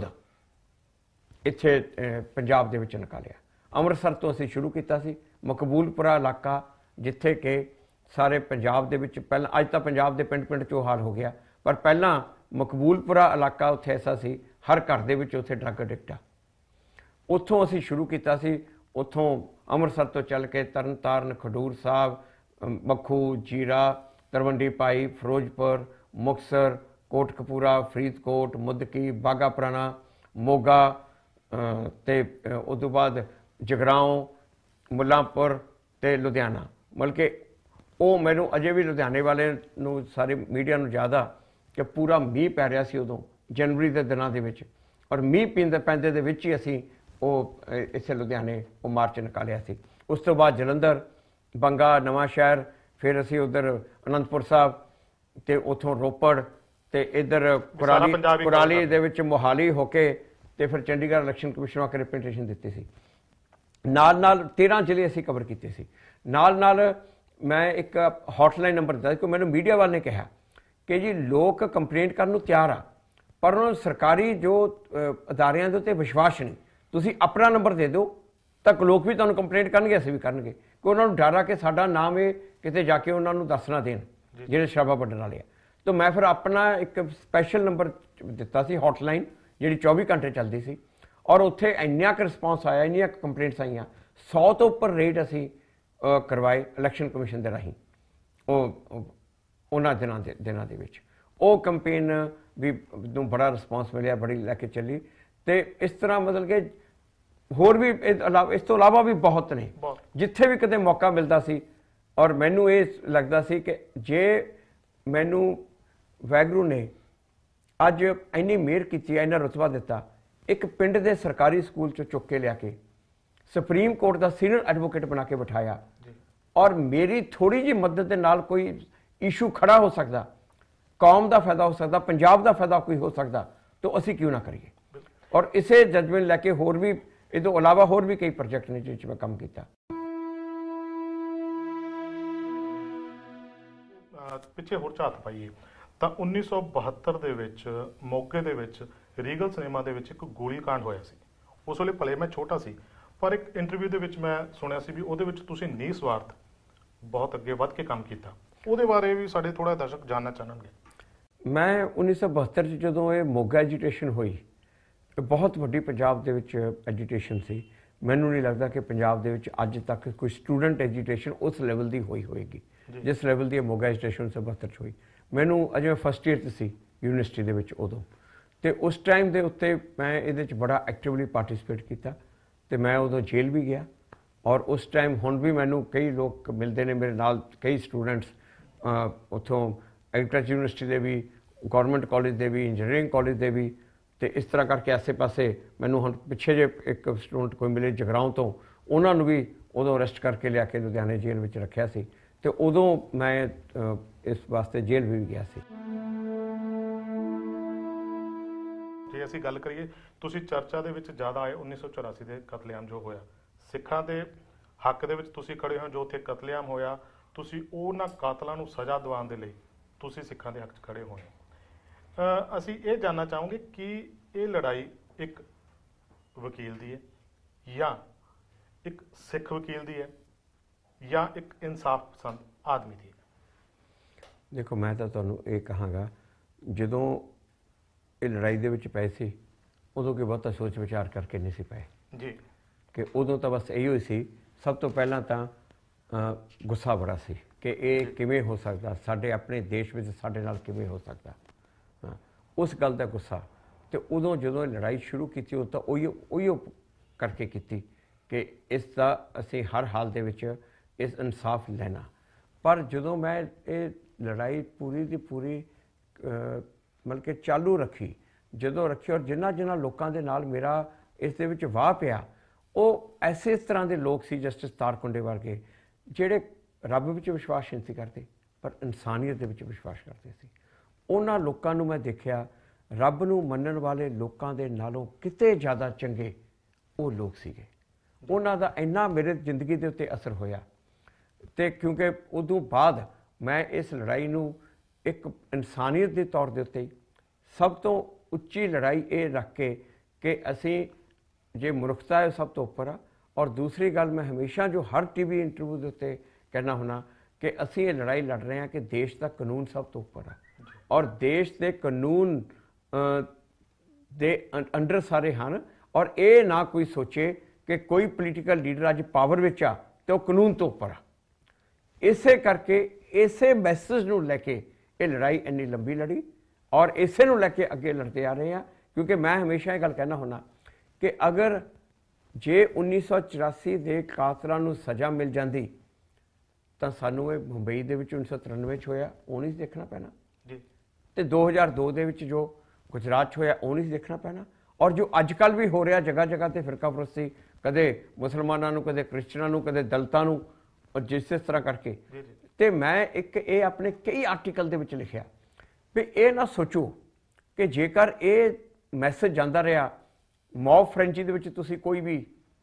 ਇੱਥੇ ਪੰਜਾਬ ਦੇ ਵਿੱਚ ਨਿਕਾਲਿਆ। ਅੰਮ੍ਰਿਤਸਰ ਤੋਂ ਅਸੀਂ ਸ਼ੁਰੂ ਕੀਤਾ ਸੀ, ਮਕਬੂਲਪੁਰਾ ਇਲਾਕਾ ਜਿੱਥੇ ਕਿ ਸਾਰੇ ਪੰਜਾਬ ਦੇ ਵਿੱਚ ਪਹਿਲਾਂ, ਅੱਜ ਤਾਂ ਪੰਜਾਬ ਦੇ ਪਿੰਡ ਪਿੰਡ 'ਚੋਂ ਹਾਲ ਹੋ ਗਿਆ, ਪਰ ਪਹਿਲਾਂ ਮਕਬੂਲਪੁਰਾ ਇਲਾਕਾ ਉੱਥੇ ਐਸਾ ਸੀ ਹਰ ਘਰ ਦੇ ਵਿੱਚ ਉੱਥੇ ਡਰੱਗ ਐਡਿਕਟ ਆ। ਉੱਥੋਂ ਅਸੀਂ ਸ਼ੁਰੂ ਕੀਤਾ ਸੀ। ਉੱਥੋਂ ਅੰਮ੍ਰਿਤਸਰ ਤੋਂ ਚੱਲ ਕੇ ਤਰਨਤਾਰਨ, ਖਡੂਰ ਸਾਹਿਬ, ਮੱਖੂ, ਜੀਰਾ, ਤਰਵੰਡੀ ਪਾਈ, ਫਿਰੋਜ਼ਪੁਰ, ਮੁਕਤਸਰ, ਕੋਟਕਪੂਰਾ, ਫਰੀਦਕੋਟ, ਮੁੱਦਕੀ, ਬਾਘਾ ਪੁਰਾਣਾ, ਮੋਗਾ ਤੇ ਉਸ ਤੋਂ ਬਾਅਦ ਜਗਰਾਉਂ, ਮੁੱਲਾਂਪੁਰ ਤੇ ਲੁਧਿਆਣਾ। ਮਤਲਬ ਕਿ ਉਹ ਮੈਨੂੰ ਅਜੇ ਵੀ ਲੁਧਿਆਣੇ ਵਾਲੇ ਨੂੰ, ਸਾਰੇ ਮੀਡੀਆ ਨੂੰ ਯਾਦ ਆ ਕਿ ਪੂਰਾ ਮੀਂਹ ਪੈ ਰਿਹਾ ਸੀ ਉਦੋਂ ਜਨਵਰੀ ਦੇ ਦਿਨਾਂ ਦੇ ਵਿੱਚ, ਔਰ ਮੀਂਹ ਪੈਂਦੇ ਦੇ ਵਿੱਚ ਹੀ ਅਸੀਂ ਉਹ ਇੱਥੇ ਲੁਧਿਆਣੇ ਉਹ ਮਾਰਚ ਨਿਕਾਲਿਆ ਸੀ। ਉਸ ਤੋਂ ਬਾਅਦ ਜਲੰਧਰ, ਬੰਗਾ, ਨਵਾਂ ਸ਼ਹਿਰ, ਫਿਰ ਅਸੀਂ ਉੱਧਰ ਅਨੰਦਪੁਰ ਸਾਹਿਬ ਤੇ ਉੱਥੋਂ ਰੋਪੜ ਤੇ ਇੱਧਰ ਕੁਰਾਲੀ ਦੇ ਵਿੱਚ ਮੋਹਾਲੀ ਹੋ ਕੇ ਤੇ ਫਿਰ ਚੰਡੀਗੜ੍ਹ ਇਲੈਕਸ਼ਨ ਕਮਿਸ਼ਨ ਆ ਕੇ ਰਿਪਰੈਜ਼ੈਂਟੇਸ਼ਨ ਦਿੱਤੀ ਸੀ। ਨਾਲ 13 ਜ਼ਿਲ੍ਹੇ ਅਸੀਂ ਕਵਰ ਕੀਤੇ ਸੀ। ਨਾਲ ਮੈਂ ਇੱਕ ਹੌਟਲਾਈਨ ਨੰਬਰ ਦਿੱਤਾ ਕਿ ਮੈਨੂੰ ਮੀਡੀਆ ਵਾਲੇ ਨੇ ਕਿਹਾ ਕਿ ਜੀ ਲੋਕ ਕੰਪਲੇਂਟ ਕਰਨ ਨੂੰ ਤਿਆਰ ਆ, ਪਰ ਉਹਨਾਂ ਨੂੰ ਸਰਕਾਰੀ ਜੋ ਅਦਾਰਿਆਂ ਦੇ ਉੱਤੇ ਵਿਸ਼ਵਾਸ ਨਹੀਂ। ਤੁਸੀਂ ਆਪਣਾ ਨੰਬਰ ਦੇ ਦਿਓ ਤਾਂ ਲੋਕ ਵੀ ਤੁਹਾਨੂੰ ਕੰਪਲੇਂਟ ਕਰਨਗੇ, ਅਸੀਂ ਵੀ ਕਰਨਗੇ, ਕਿ ਉਹਨਾਂ ਨੂੰ ਡਰ ਆ ਕਿ ਸਾਡਾ ਨਾਮ ਇਹ ਕਿਤੇ ਜਾ ਕੇ ਉਹਨਾਂ ਨੂੰ ਦੱਸ ਨਾ ਦੇਣ ਜਿਹੜੇ ਸ਼ਰਾਬਾਂ ਵੱਢਣ ਵਾਲੇ ਆ। ਤਾਂ ਮੈਂ ਫਿਰ ਆਪਣਾ ਇੱਕ ਸਪੈਸ਼ਲ ਨੰਬਰ ਦਿੱਤਾ ਸੀ, ਹੌਟਲਾਈਨ, ਜਿਹੜੀ 24 ਘੰਟੇ ਚੱਲਦੀ ਸੀ, ਔਰ ਉੱਥੇ ਇੰਨਾ ਕੁ ਰਿਸਪੌਂਸ ਆਇਆ, ਇੰਨੀਆਂ ਕੰਪਲੇਂਟਸ ਆਈਆਂ, 100 ਤੋਂ ਉੱਪਰ ਰੇਡ ਅਸੀਂ ਕਰਵਾਏ ਇਲੈਕਸ਼ਨ ਕਮਿਸ਼ਨ ਦੇ ਰਾਹੀਂ ਉਹਨਾਂ ਦਿਨਾਂ ਦੇ ਵਿੱਚ। ਉਹ ਕੰਪੇਨ ਵੀ ਨੂੰ ਬੜਾ ਰਿਸਪੌਂਸ ਮਿਲਿਆ, ਬੜੀ ਲੈ ਕੇ ਚੱਲੀ। ਤੇ ਇਸ ਤਰ੍ਹਾਂ ਮਤਲਬ ਕਿ ਹੋਰ ਵੀ ਇਸ ਤੋਂ ਇਲਾਵਾ ਵੀ ਬਹੁਤ ਨੇ, ਜਿੱਥੇ ਵੀ ਕਿਤੇ ਮੌਕਾ ਮਿਲਦਾ ਸੀ। ਔਰ ਮੈਨੂੰ ਇਹ ਲੱਗਦਾ ਸੀ ਕਿ ਜੇ ਮੈਨੂੰ ਵਾਹਿਗੁਰੂ ਨੇ ਅੱਜ ਇੰਨੀ ਮਿਹਰ ਕੀਤੀ, ਇੰਨਾ ਰੁਤਬਾ ਦਿੱਤਾ, ਇੱਕ ਪਿੰਡ ਦੇ ਸਰਕਾਰੀ ਸਕੂਲ 'ਚੋਂ ਚੁੱਕ ਕੇ ਲਿਆ ਕੇ ਸੁਪਰੀਮ ਕੋਰਟ ਦਾ ਸੀਨੀਅਰ ਐਡਵੋਕੇਟ ਬਣਾ ਕੇ ਬਿਠਾਇਆ, ਔਰ ਮੇਰੀ ਥੋੜੀ ਜਿਹੀ ਮਦਦ ਦੇ ਨਾਲ ਕੋਈ ਇਸ਼ੂ ਖੜਾ ਹੋ ਸਕਦਾ, ਕੌਮ ਦਾ ਫਾਇਦਾ ਹੋ ਸਕਦਾ, ਪੰਜਾਬ ਦਾ ਫਾਇਦਾ ਕੋਈ ਹੋ ਸਕਦਾ, ਤਾਂ ਅਸੀਂ ਕਿਉਂ ਨਾ ਕਰੀਏ। ਔਰ ਇਸੇ ਜਜ਼ਬੇ ਲੈ ਕੇ ਹੋਰ ਵੀ ਇਹ ਤੋਂ ਇਲਾਵਾ ਹੋਰ ਵੀ ਕਈ ਪ੍ਰੋਜੈਕਟ ਨੇ ਜਿਸ 'ਚ ਮੈਂ ਕੰਮ ਕੀਤਾ। ਪਿੱਛੇ ਹੋਰ ਝਾਤ ਪਾਈਏ ਤਾਂ 1972 ਦੇ ਵਿੱਚ ਮੋਗੇ ਦੇ ਵਿੱਚ ਰੀਗਲ ਸਿਨੇਮਾ ਦੇ ਵਿੱਚ ਇੱਕ ਗੋਲੀ ਕਾਂਡ ਹੋਇਆ ਸੀ। ਉਸ ਵੇਲੇ ਭਲੇ ਮੈਂ ਛੋਟਾ ਸੀ, ਪਰ ਇੱਕ ਇੰਟਰਵਿਊ ਦੇ ਵਿੱਚ ਮੈਂ ਸੁਣਿਆ ਸੀ ਵੀ ਉਹਦੇ ਵਿੱਚ ਤੁਸੀਂ ਨਿਸਵਾਰਥ ਬਹੁਤ ਅੱਗੇ ਵੱਧ ਕੇ ਕੰਮ ਕੀਤਾ। ਉਹਦੇ ਬਾਰੇ ਵੀ ਸਾਡੇ ਥੋੜਾ ਦਰਸ਼ਕ ਜਾਣਨਾ ਚਾਹਣਗੇ। ਮੈਂ 1972 'ਚ ਜਦੋਂ ਇਹ ਮੋਗਾ ਐਜੀਟੇਸ਼ਨ ਹੋਈ, ਬਹੁਤ ਵੱਡੀ ਪੰਜਾਬ ਦੇ ਵਿੱਚ ਐਜੀਟੇਸ਼ਨ ਸੀ। ਮੈਨੂੰ ਨਹੀਂ ਲੱਗਦਾ ਕਿ ਪੰਜਾਬ ਦੇ ਵਿੱਚ ਅੱਜ ਤੱਕ ਕੋਈ ਸਟੂਡੈਂਟ ਐਜੀਟੇਸ਼ਨ ਉਸ ਲੈਵਲ ਦੀ ਹੋਏਗੀ ਜਿਸ ਲੈਵਲ ਦੀ ਮੋਗਾ ਐਜੀਟੇਸ਼ਨ 1972 'ਚ ਹੋਈ। ਮੈਨੂੰ ਅਜੇ ਮੈਂ ਫਸਟ ਈਅਰ 'ਚ ਸੀ ਯੂਨੀਵਰਸਿਟੀ ਦੇ ਵਿੱਚ ਉਦੋਂ, ਤੇ ਉਸ ਟਾਈਮ ਦੇ ਉੱਤੇ ਮੈਂ ਇਹਦੇ 'ਚ ਬੜਾ ਐਕਟਿਵਲੀ ਪਾਰਟੀਸਪੇਟ ਕੀਤਾ, ਤੇ ਮੈਂ ਉਦੋਂ ਜੇਲ੍ਹ ਵੀ ਗਿਆ। ਔਰ ਉਸ ਟਾਈਮ ਹੁਣ ਵੀ ਮੈਨੂੰ ਕਈ ਲੋਕ ਮਿਲਦੇ ਨੇ ਮੇਰੇ ਨਾਲ, ਕਈ ਸਟੂਡੈਂਟਸ ਉੱਥੋਂ ਐਗਰੀਕਲਚਰ ਯੂਨੀਵਰਸਿਟੀ ਦੇ ਵੀ, ਗੌਰਮੈਂਟ ਕਾਲਜ ਦੇ ਵੀ, ਇੰਜੀਨੀਅਰਿੰਗ ਕਾਲਜ ਦੇ ਵੀ, ਤੇ ਇਸ ਤਰ੍ਹਾਂ ਕਰਕੇ ਆਸੇ ਪਾਸੇ ਮੈਨੂੰ ਹੁਣ ਪਿੱਛੇ ਜੇ ਇੱਕ ਸਟੂਡੈਂਟ ਕੋਈ ਮਿਲੇ ਜਗਰਾਉਂ ਤੋਂ, ਉਹਨਾਂ ਨੂੰ ਵੀ ਉਦੋਂ ਅਰੈਸਟ ਕਰਕੇ ਲਿਆ ਕੇ ਲੁਧਿਆਣੇ ਜੇਲ੍ਹ ਵਿੱਚ ਰੱਖਿਆ ਸੀ, ਤੇ ਉਦੋਂ ਮੈਂ ਇਸ ਵਾਸਤੇ ਜੇਲ੍ਹ ਵੀ ਗਿਆ ਸੀ। ਜੇ ਅਸੀਂ ਗੱਲ ਕਰੀਏ, ਤੁਸੀਂ ਚਰਚਾ ਦੇ ਵਿੱਚ ਜ਼ਿਆਦਾ ਆਏ 1984 ਦੇ ਕਤਲੇਆਮ ਜੋ ਹੋਇਆ, ਸਿੱਖਾਂ ਦੇ ਹੱਕ ਦੇ ਵਿੱਚ ਤੁਸੀਂ ਖੜੇ ਹੋ। ਜੋ ਉੱਥੇ ਕਤਲੇਆਮ ਹੋਇਆ, ਤੁਸੀਂ ਉਹਨਾਂ ਕਾਤਲਾਂ ਨੂੰ ਸਜ਼ਾ ਦਿਵਾਉਣ ਦੇ ਲਈ ਤੁਸੀਂ ਸਿੱਖਾਂ ਦੇ ਹੱਕ 'ਚ ਖੜੇ ਹੋਏ। ਅਸੀਂ ਇਹ ਜਾਣਨਾ ਚਾਹਾਂਗੇ ਕਿ ਇਹ ਲੜਾਈ ਇੱਕ ਵਕੀਲ ਦੀ ਹੈ, ਜਾਂ ਇੱਕ ਸਿੱਖ ਵਕੀਲ ਦੀ ਹੈ, ਜਾਂ ਇੱਕ ਇਨਸਾਫ ਪਸੰਦ ਆਦਮੀ ਦੀ ਹੈ। ਦੇਖੋ, ਮੈਂ ਤਾਂ ਤੁਹਾਨੂੰ ਇਹ ਕਹਾਂਗਾ, ਜਦੋਂ ਇਹ ਲੜਾਈ ਦੇ ਵਿੱਚ ਪਏ ਸੀ उदों कोई बहुता सोच विचार करके नहीं सी पाए जी कि उदों तो बस इहो ही सी। सब तो पहला तो गुस्सा बड़ा सी कि ये किवें हो सकता, साडे अपने देश में साडे नाल किवें हो सकता। हाँ, उस गल का गुस्सा। तो उदों जो लड़ाई शुरू की उदों तो उही करके की कि इसका असी हर हाल दे विच इस इंसाफ लेना। पर जो मैं ये लड़ाई पूरी की पूरी मतलब कि चालू रखी, जो रखी और जिन्होंने जिन्होंने लोगों के नाल मेरा इस दे विच वाह पिया, वो ऐसे इस तरह के लोग सी जस्टिस तारकुंडे वर्गे जिहड़े रब विच विश्वास नहीं करते पर इंसानियत दे विच विश्वास करते सी। उन्हां लोकां नूं मैं देखिया रब नूं मनण वाले लोकां दे नालों किते ज़्यादा चंगे वो लोग सीगे। उन्हां दा इन्ना मेरे जिंदगी दे उत्ते असर होया। तो क्योंकि उदों बाद मैं इस लड़ाई नूं एक इंसानियत के तौर के उत्ते सब तो उच्ची लड़ाई ये रख के कि असी जे मनुखता है सब तो उपर आ। और दूसरी गल मैं हमेशा जो हर टीवी इंटरव्यू के उत्ते कहना होना कि असी ये लड़ाई लड़ रहे हैं कि देश का कानून सब तो उपर आ और देश के कानून दे अंडर सारे हैं। और ये ना कोई सोचे कि कोई पोलीटिकल लीडर अज पावर में आ तो कानून तो उपर आ। इसे करके इसे मैसेज नूं लैके ये लड़ाई इन्नी लंबी लड़ी और इसे नूं लैके अगे लड़ते आ रहे हैं। क्योंकि मैं हमेशा ये गल कहना होना कि अगर जे 1984 के कातलां नूं सज़ा मिल जाती तो सानूं ये मुंबई दे विच 1993 होया वो नहीं देखना पैना जी, तो 2002 दे विच जो गुजरात होया वो नहीं देखना पैना। और जो अजकल भी हो रहा जगह जगह पर फिरका फरोसी, कदे मुसलमानों नूं, कदे क्रिश्चनां नूं, कदे दलितां नूं, और जिस तरह करके तो मैं एक ये अपने कई आर्टिकल दे विच लिखिया भी ये ना सोचो कि जेकर ये मैसेज जाता रहा मॉब फ्रेंची दे विच तुसी कोई भी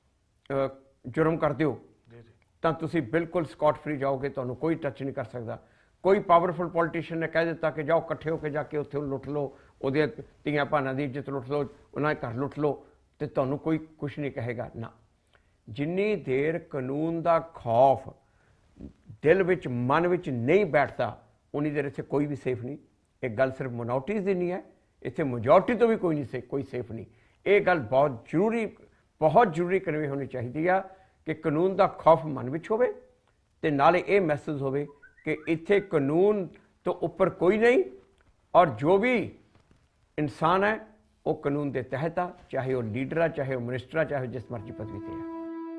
जुर्म करते हो तो तुसी बिल्कुल स्कॉट फ्री जाओगे, तुहानूं कोई टच नहीं कर सकता। कोई पावरफुल पॉलिटिशियन ने कह दिता कि जाओ इकट्ठे होकर जाके उत्थे लुट लो, उहदे धीआं भानां दी इज्जत लुट लो, उन्हां दे घर लुट लो, तो तुहानूं कोई कुछ नहीं कहेगा ना। जिन्नी देर कानून का खौफ दिल विच मन विच नहीं बैठता उन्नी देर इत्थे कोई भी सेफ नहीं। एक गल सिर्फ मिनोरिटीज़ की नहीं है, इत्थे मेजोरिटी तो भी कोई नहीं कोई सेफ नहीं। ये गल बहुत जरूरी कन्वे होनी चाहिए आ कि कानून का खौफ मन विच होवे ते नाले ये मैसेज होवे कि इत्थे कानून तो उपर कोई नहीं और जो भी इंसान है वो कानून के तहत आ, चाहे वह लीडर आ, चाहे वह मिनिस्टर आ, चाहे जिस मर्जी पदवी पर है।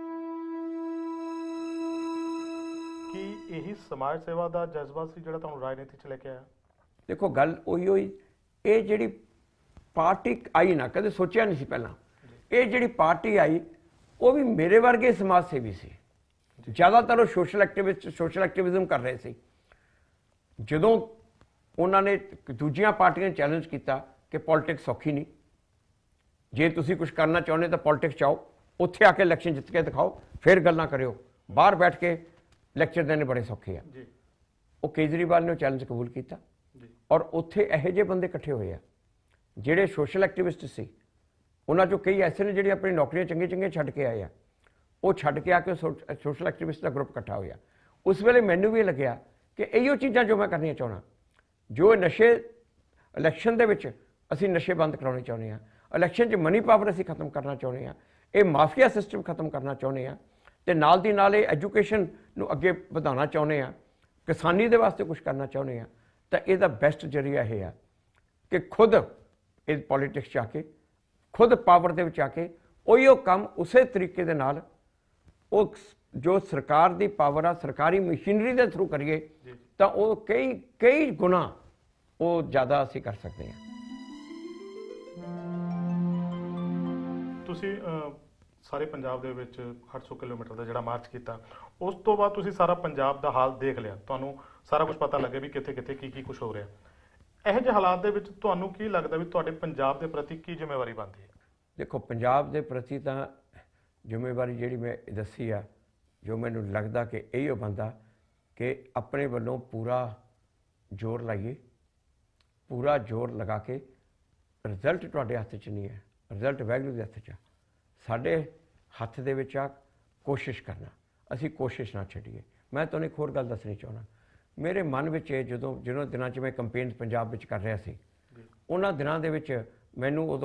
कि यही समाज सेवा का जज्बा सी जिहड़ा तुहानूं राजनीति च लेके आया? देखो गल उही होई, ये जिहड़ी पार्टी आई ना कदे सोचिया नहीं सी पहला। ये जिहड़ी पार्टी आई वो भी मेरे वर्गे समाज सेवी सी, ज़्यादातर वो सोशल एक्टिविज्म कर रहे थे। जदों उन्होंने दूजियां पार्टियां चैलेंज किया कि पॉलिटिक्स सौखी नहीं, जे तुसी कुछ करना चाहते तो पॉलिटिक्स चाहो, उत्थे आके इलैक्शन जित के दिखाओ, फिर गल्लां करियो, बाहर बैठ के लैक्चर देने बड़े सौखे हैं। वो केजरीवाल ने चैलेंज कबूल किया और उत्थे ਇਹੋ ਜਿਹੇ ਬੰਦੇ इकट्ठे होए आ ਜਿਹੜੇ सोशल एक्टिविस्ट सी। उन्हां चों कई ऐसे ने ਜਿਹੜੇ अपनी नौकरियां चंगे छड्ड के आए आ, वो छड्ड के आके सोशल एक्टिविस्ट का ग्रुप इकट्ठा होया। उस वेले मैनूं भी लग्या कि इहो चीज़ां जो मैं करनिया चाहना, जो नशे इलैक्शन दे विच असीं नशे बंद कराने चाहुंदे आ, इलैक्शन च मनी पावर असीं खत्म करना चाहुंदे आ, ये माफिया सिस्टम खत्म करना चाहुंदे आ ते नाल दी नाल एजुकेशन नूं अगे वधाउणा चाहुंदे आ, किसानी दे वास्ते कुछ करना चाहुंदे आ। तो इसदा बेस्ट जरिया यह है कि खुद इस पॉलिटिक्स च आके खुद पावर दे विच आके उही काम उस तरीके दे नाल वो जो सरकार की पावर आ सरकारी मशीनरी के थ्रू करिए तो वो कई गुना वो ज़्यादा असीं कर सकते हैं। तुसीं सारे पंजाब दे विच 800 किलोमीटर का जिहड़ा मार्च किया, उस तो बाद तुसीं सारा पंजाब का हाल देख लिया, तुहानूं सारा कुछ पता लगे भी कित्थे कित्थे की कुछ हो रहा। ਇਹੋ ਜਿਹੇ हालात दे विच तुहानूं की लगदा भी तुहाडे पंजाब के प्रति की जिम्मेवारी बनती है? देखो पंजाब के प्रति तो जिम्मेवारी जिहड़ी मैं दसी आ, जो मैनूं लगदा कि इहो बनदा कि अपने वालों पूरा जोर लाइए, पूरा जोर लगा के रिजल्ट तुहाडे हत्थ च नहीं है, रिजल्ट वाहिगुरू दे हत्थ च आ, साडे हत्थ दे विच आ कोशिश करना, असीं कोशिश ना छड्डीए। मैं तुहानूं एक होर गल दसणी चाहुंदा, मेरे मन में जिन्होंने दिनों मैं कंपेन पंजाब में कर रहा सी, उन्होंने दिनों के मैनू उदों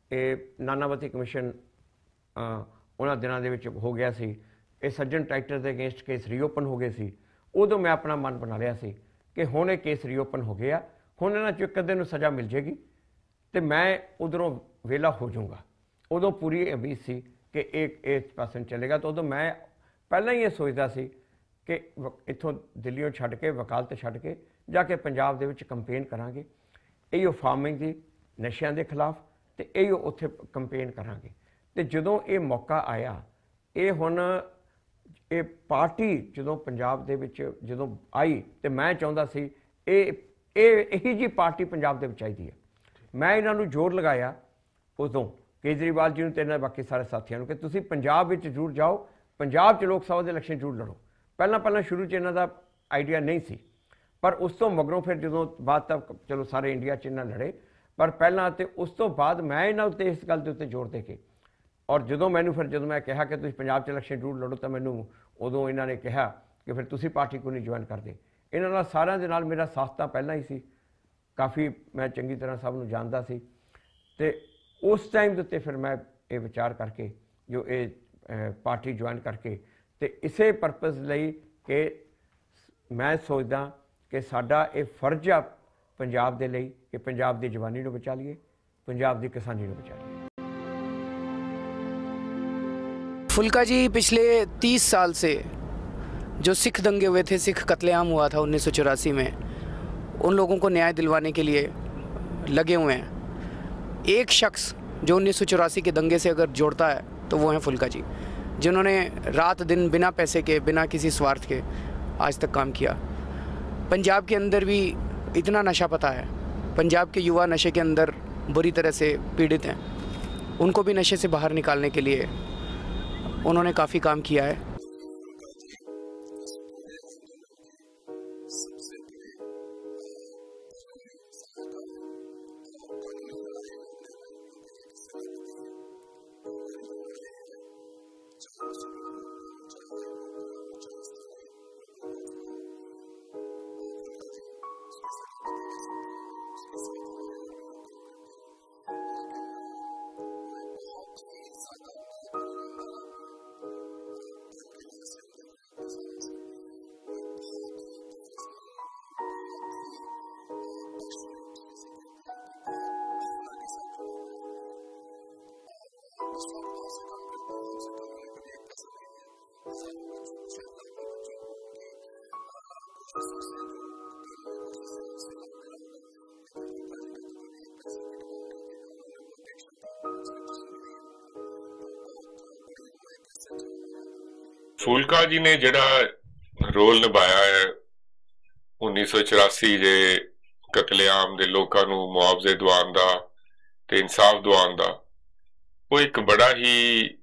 ਇਹ ਨਾਨਾਵਤੀ ਕਮਿਸ਼ਨ ਉਹਨਾਂ ਦਿਨਾਂ ਦੇ ਵਿੱਚ ਹੋ ਗਿਆ ਸੀ, ਇਹ ਸੱਜਣ ਟਾਈਟਲਰ ਦੇ ਅਗੇਂਸਟ ਕੇਸ ਰੀਓਪਨ ਹੋ ਗਏ ਸੀ। ਉਦੋਂ ਮੈਂ ਆਪਣਾ ਮਨ ਬਣਾ ਲਿਆ ਸੀ ਕਿ ਹੁਣ ਇਹ ਕੇਸ ਰੀਓਪਨ ਹੋ ਗਿਆ, ਹੁਣ ਇਹਨਾਂ 'ਚੋਂ ਇੱਕ ਅੱਧੇ ਨੂੰ ਸਜ਼ਾ ਮਿਲ ਜਾਏਗੀ ਅਤੇ ਮੈਂ ਉੱਧਰੋਂ ਵਿਹਲਾ ਹੋ ਜਾਊਂਗਾ। ਉਦੋਂ ਪੂਰੀ ਉਮੀਦ ਸੀ ਕਿ ਇਹ ਇਸ ਪਾਸੇ ਨੂੰ ਚੱਲੇਗਾ। ਤਾਂ ਉਦੋਂ ਮੈਂ ਪਹਿਲਾਂ ਹੀ ਇਹ ਸੋਚਦਾ ਸੀ ਕਿ ਇੱਥੋਂ ਦਿੱਲੀੋਂ ਛੱਡ ਕੇ, ਵਕਾਲਤ ਛੱਡ ਕੇ ਜਾ ਕੇ ਪੰਜਾਬ ਦੇ ਵਿੱਚ ਕੰਪੇਨ ਕਰਾਂਗੇ, ਇਹੋ ਫਾਰਮਿੰਗ ਦੀ, ਨਸ਼ਿਆਂ ਦੇ ਖਿਲਾਫ, ਅਤੇ ਇਹੋ ਉੱਥੇ ਕੰਪੇਨ ਕਰਾਂਗੇ। ਅਤੇ ਜਦੋਂ ਇਹ ਮੌਕਾ ਆਇਆ, ਇਹ ਹੁਣ ਇਹ ਪਾਰਟੀ ਜਦੋਂ ਪੰਜਾਬ ਦੇ ਵਿੱਚ ਜਦੋਂ ਆਈ, ਅਤੇ ਮੈਂ ਚਾਹੁੰਦਾ ਸੀ ਇਹੀ ਜਿਹੀ ਪਾਰਟੀ ਪੰਜਾਬ ਦੇ ਵਿੱਚ ਚਾਹੀਦੀ ਹੈ। ਮੈਂ ਇਹਨਾਂ ਨੂੰ ਜ਼ੋਰ ਲਗਾਇਆ ਉਦੋਂ ਕੇਜਰੀਵਾਲ ਜੀ ਨੂੰ ਅਤੇ ਇਹਨਾਂ ਬਾਕੀ ਸਾਰੇ ਸਾਥੀਆਂ ਨੂੰ ਕਿ ਤੁਸੀਂ ਪੰਜਾਬ ਵਿੱਚ ਜ਼ਰੂਰ ਜਾਓ, ਪੰਜਾਬ 'ਚ ਲੋਕ ਸਭਾ ਦੇ ਇਲੈਕਸ਼ਨ ਜ਼ਰੂਰ ਲੜੋ। ਪਹਿਲਾਂ ਸ਼ੁਰੂ 'ਚ ਇਹਨਾਂ ਦਾ ਆਈਡੀਆ ਨਹੀਂ ਸੀ, ਪਰ ਉਸ ਤੋਂ ਮਗਰੋਂ ਫਿਰ ਜਦੋਂ ਬਾਅਦ ਤੱਕ ਚਲੋ ਸਾਰੇ ਇੰਡੀਆ 'ਚ ਇਹਨਾਂ ਲੜੇ, ਪਰ ਪਹਿਲਾਂ ਅਤੇ ਉਸ ਤੋਂ ਬਾਅਦ ਮੈਂ ਇਹਨਾਂ ਉੱਤੇ ਇਸ ਗੱਲ ਦੇ ਉੱਤੇ ਜ਼ੋਰ ਦੇ ਕੇ, ਔਰ ਜਦੋਂ ਮੈਂ ਕਿਹਾ ਕਿ ਤੁਸੀਂ ਪੰਜਾਬ 'ਚ ਇਲੈਕਸ਼ਨ ਜ਼ਰੂਰ ਲੜੋ, ਤਾਂ ਮੈਨੂੰ ਉਦੋਂ ਇਹਨਾਂ ਨੇ ਕਿਹਾ ਕਿ ਫਿਰ ਤੁਸੀਂ ਪਾਰਟੀ ਕਿਉਂ ਨਹੀਂ ਜੁਆਇਨ ਕਰਦੇ। ਇਹਨਾਂ ਨਾਲ ਸਾਰਿਆਂ ਦੇ ਨਾਲ ਮੇਰਾ ਸਾਥ ਤਾਂ ਪਹਿਲਾਂ ਹੀ ਸੀ, ਕਾਫੀ ਮੈਂ ਚੰਗੀ ਤਰ੍ਹਾਂ ਸਭ ਨੂੰ ਜਾਣਦਾ ਸੀ। ਅਤੇ ਉਸ ਟਾਈਮ ਦੇ ਉੱਤੇ ਫਿਰ ਮੈਂ ਇਹ ਵਿਚਾਰ ਕਰਕੇ ਜੋ ਇਹ ਪਾਰਟੀ ਜੁਆਇਨ ਕਰਕੇ, ਅਤੇ ਇਸੇ ਪਰਪਸ ਲਈ ਕਿ ਮੈਂ ਸੋਚਦਾ ਕਿ ਸਾਡਾ ਇਹ ਫਰਜ਼ ਆ ਪੰਜਾਬ ਦੇ ਲਈ ਕਿ ਪੰਜਾਬ ਦੀ ਜਵਾਨੀ ਨੂੰ ਬਚਾ ਲਈਏ, ਪੰਜਾਬ ਦੀ किसानी ਨੂੰ बचा लिए। फूलका जी पिछले 30 साल से जो सिख दंगे हुए थे, सिख कत्लेआम हुआ था 1984 में, उन लोगों को न्याय दिलवाने के लिए लगे हुए हैं। एक शख्स जो 1984 के दंगे से अगर जोड़ता है तो वो हैं फूलका जी, जिन्होंने रात दिन बिना पैसे के, बिना किसी स्वार्थ के आज तक काम किया। पंजाब के अंदर भी इतना नशा पता है, पंजाब के युवा नशे के अंदर बुरी तरह से पीड़ित हैं, उनको भी नशे से बाहर निकालने के लिए उन्होंने काफ़ी काम किया है। फूलका जी ने जिहड़ा रोल निभाया है 1984 ਦੇ कतलेआम ਦੇ ਲੋਕਾਂ ਨੂੰ मुआवजे दिवाउण ਦਾ ਤੇ इंसाफ दिवाउण ਦਾ, ਉਹ ਇੱਕ बड़ा ही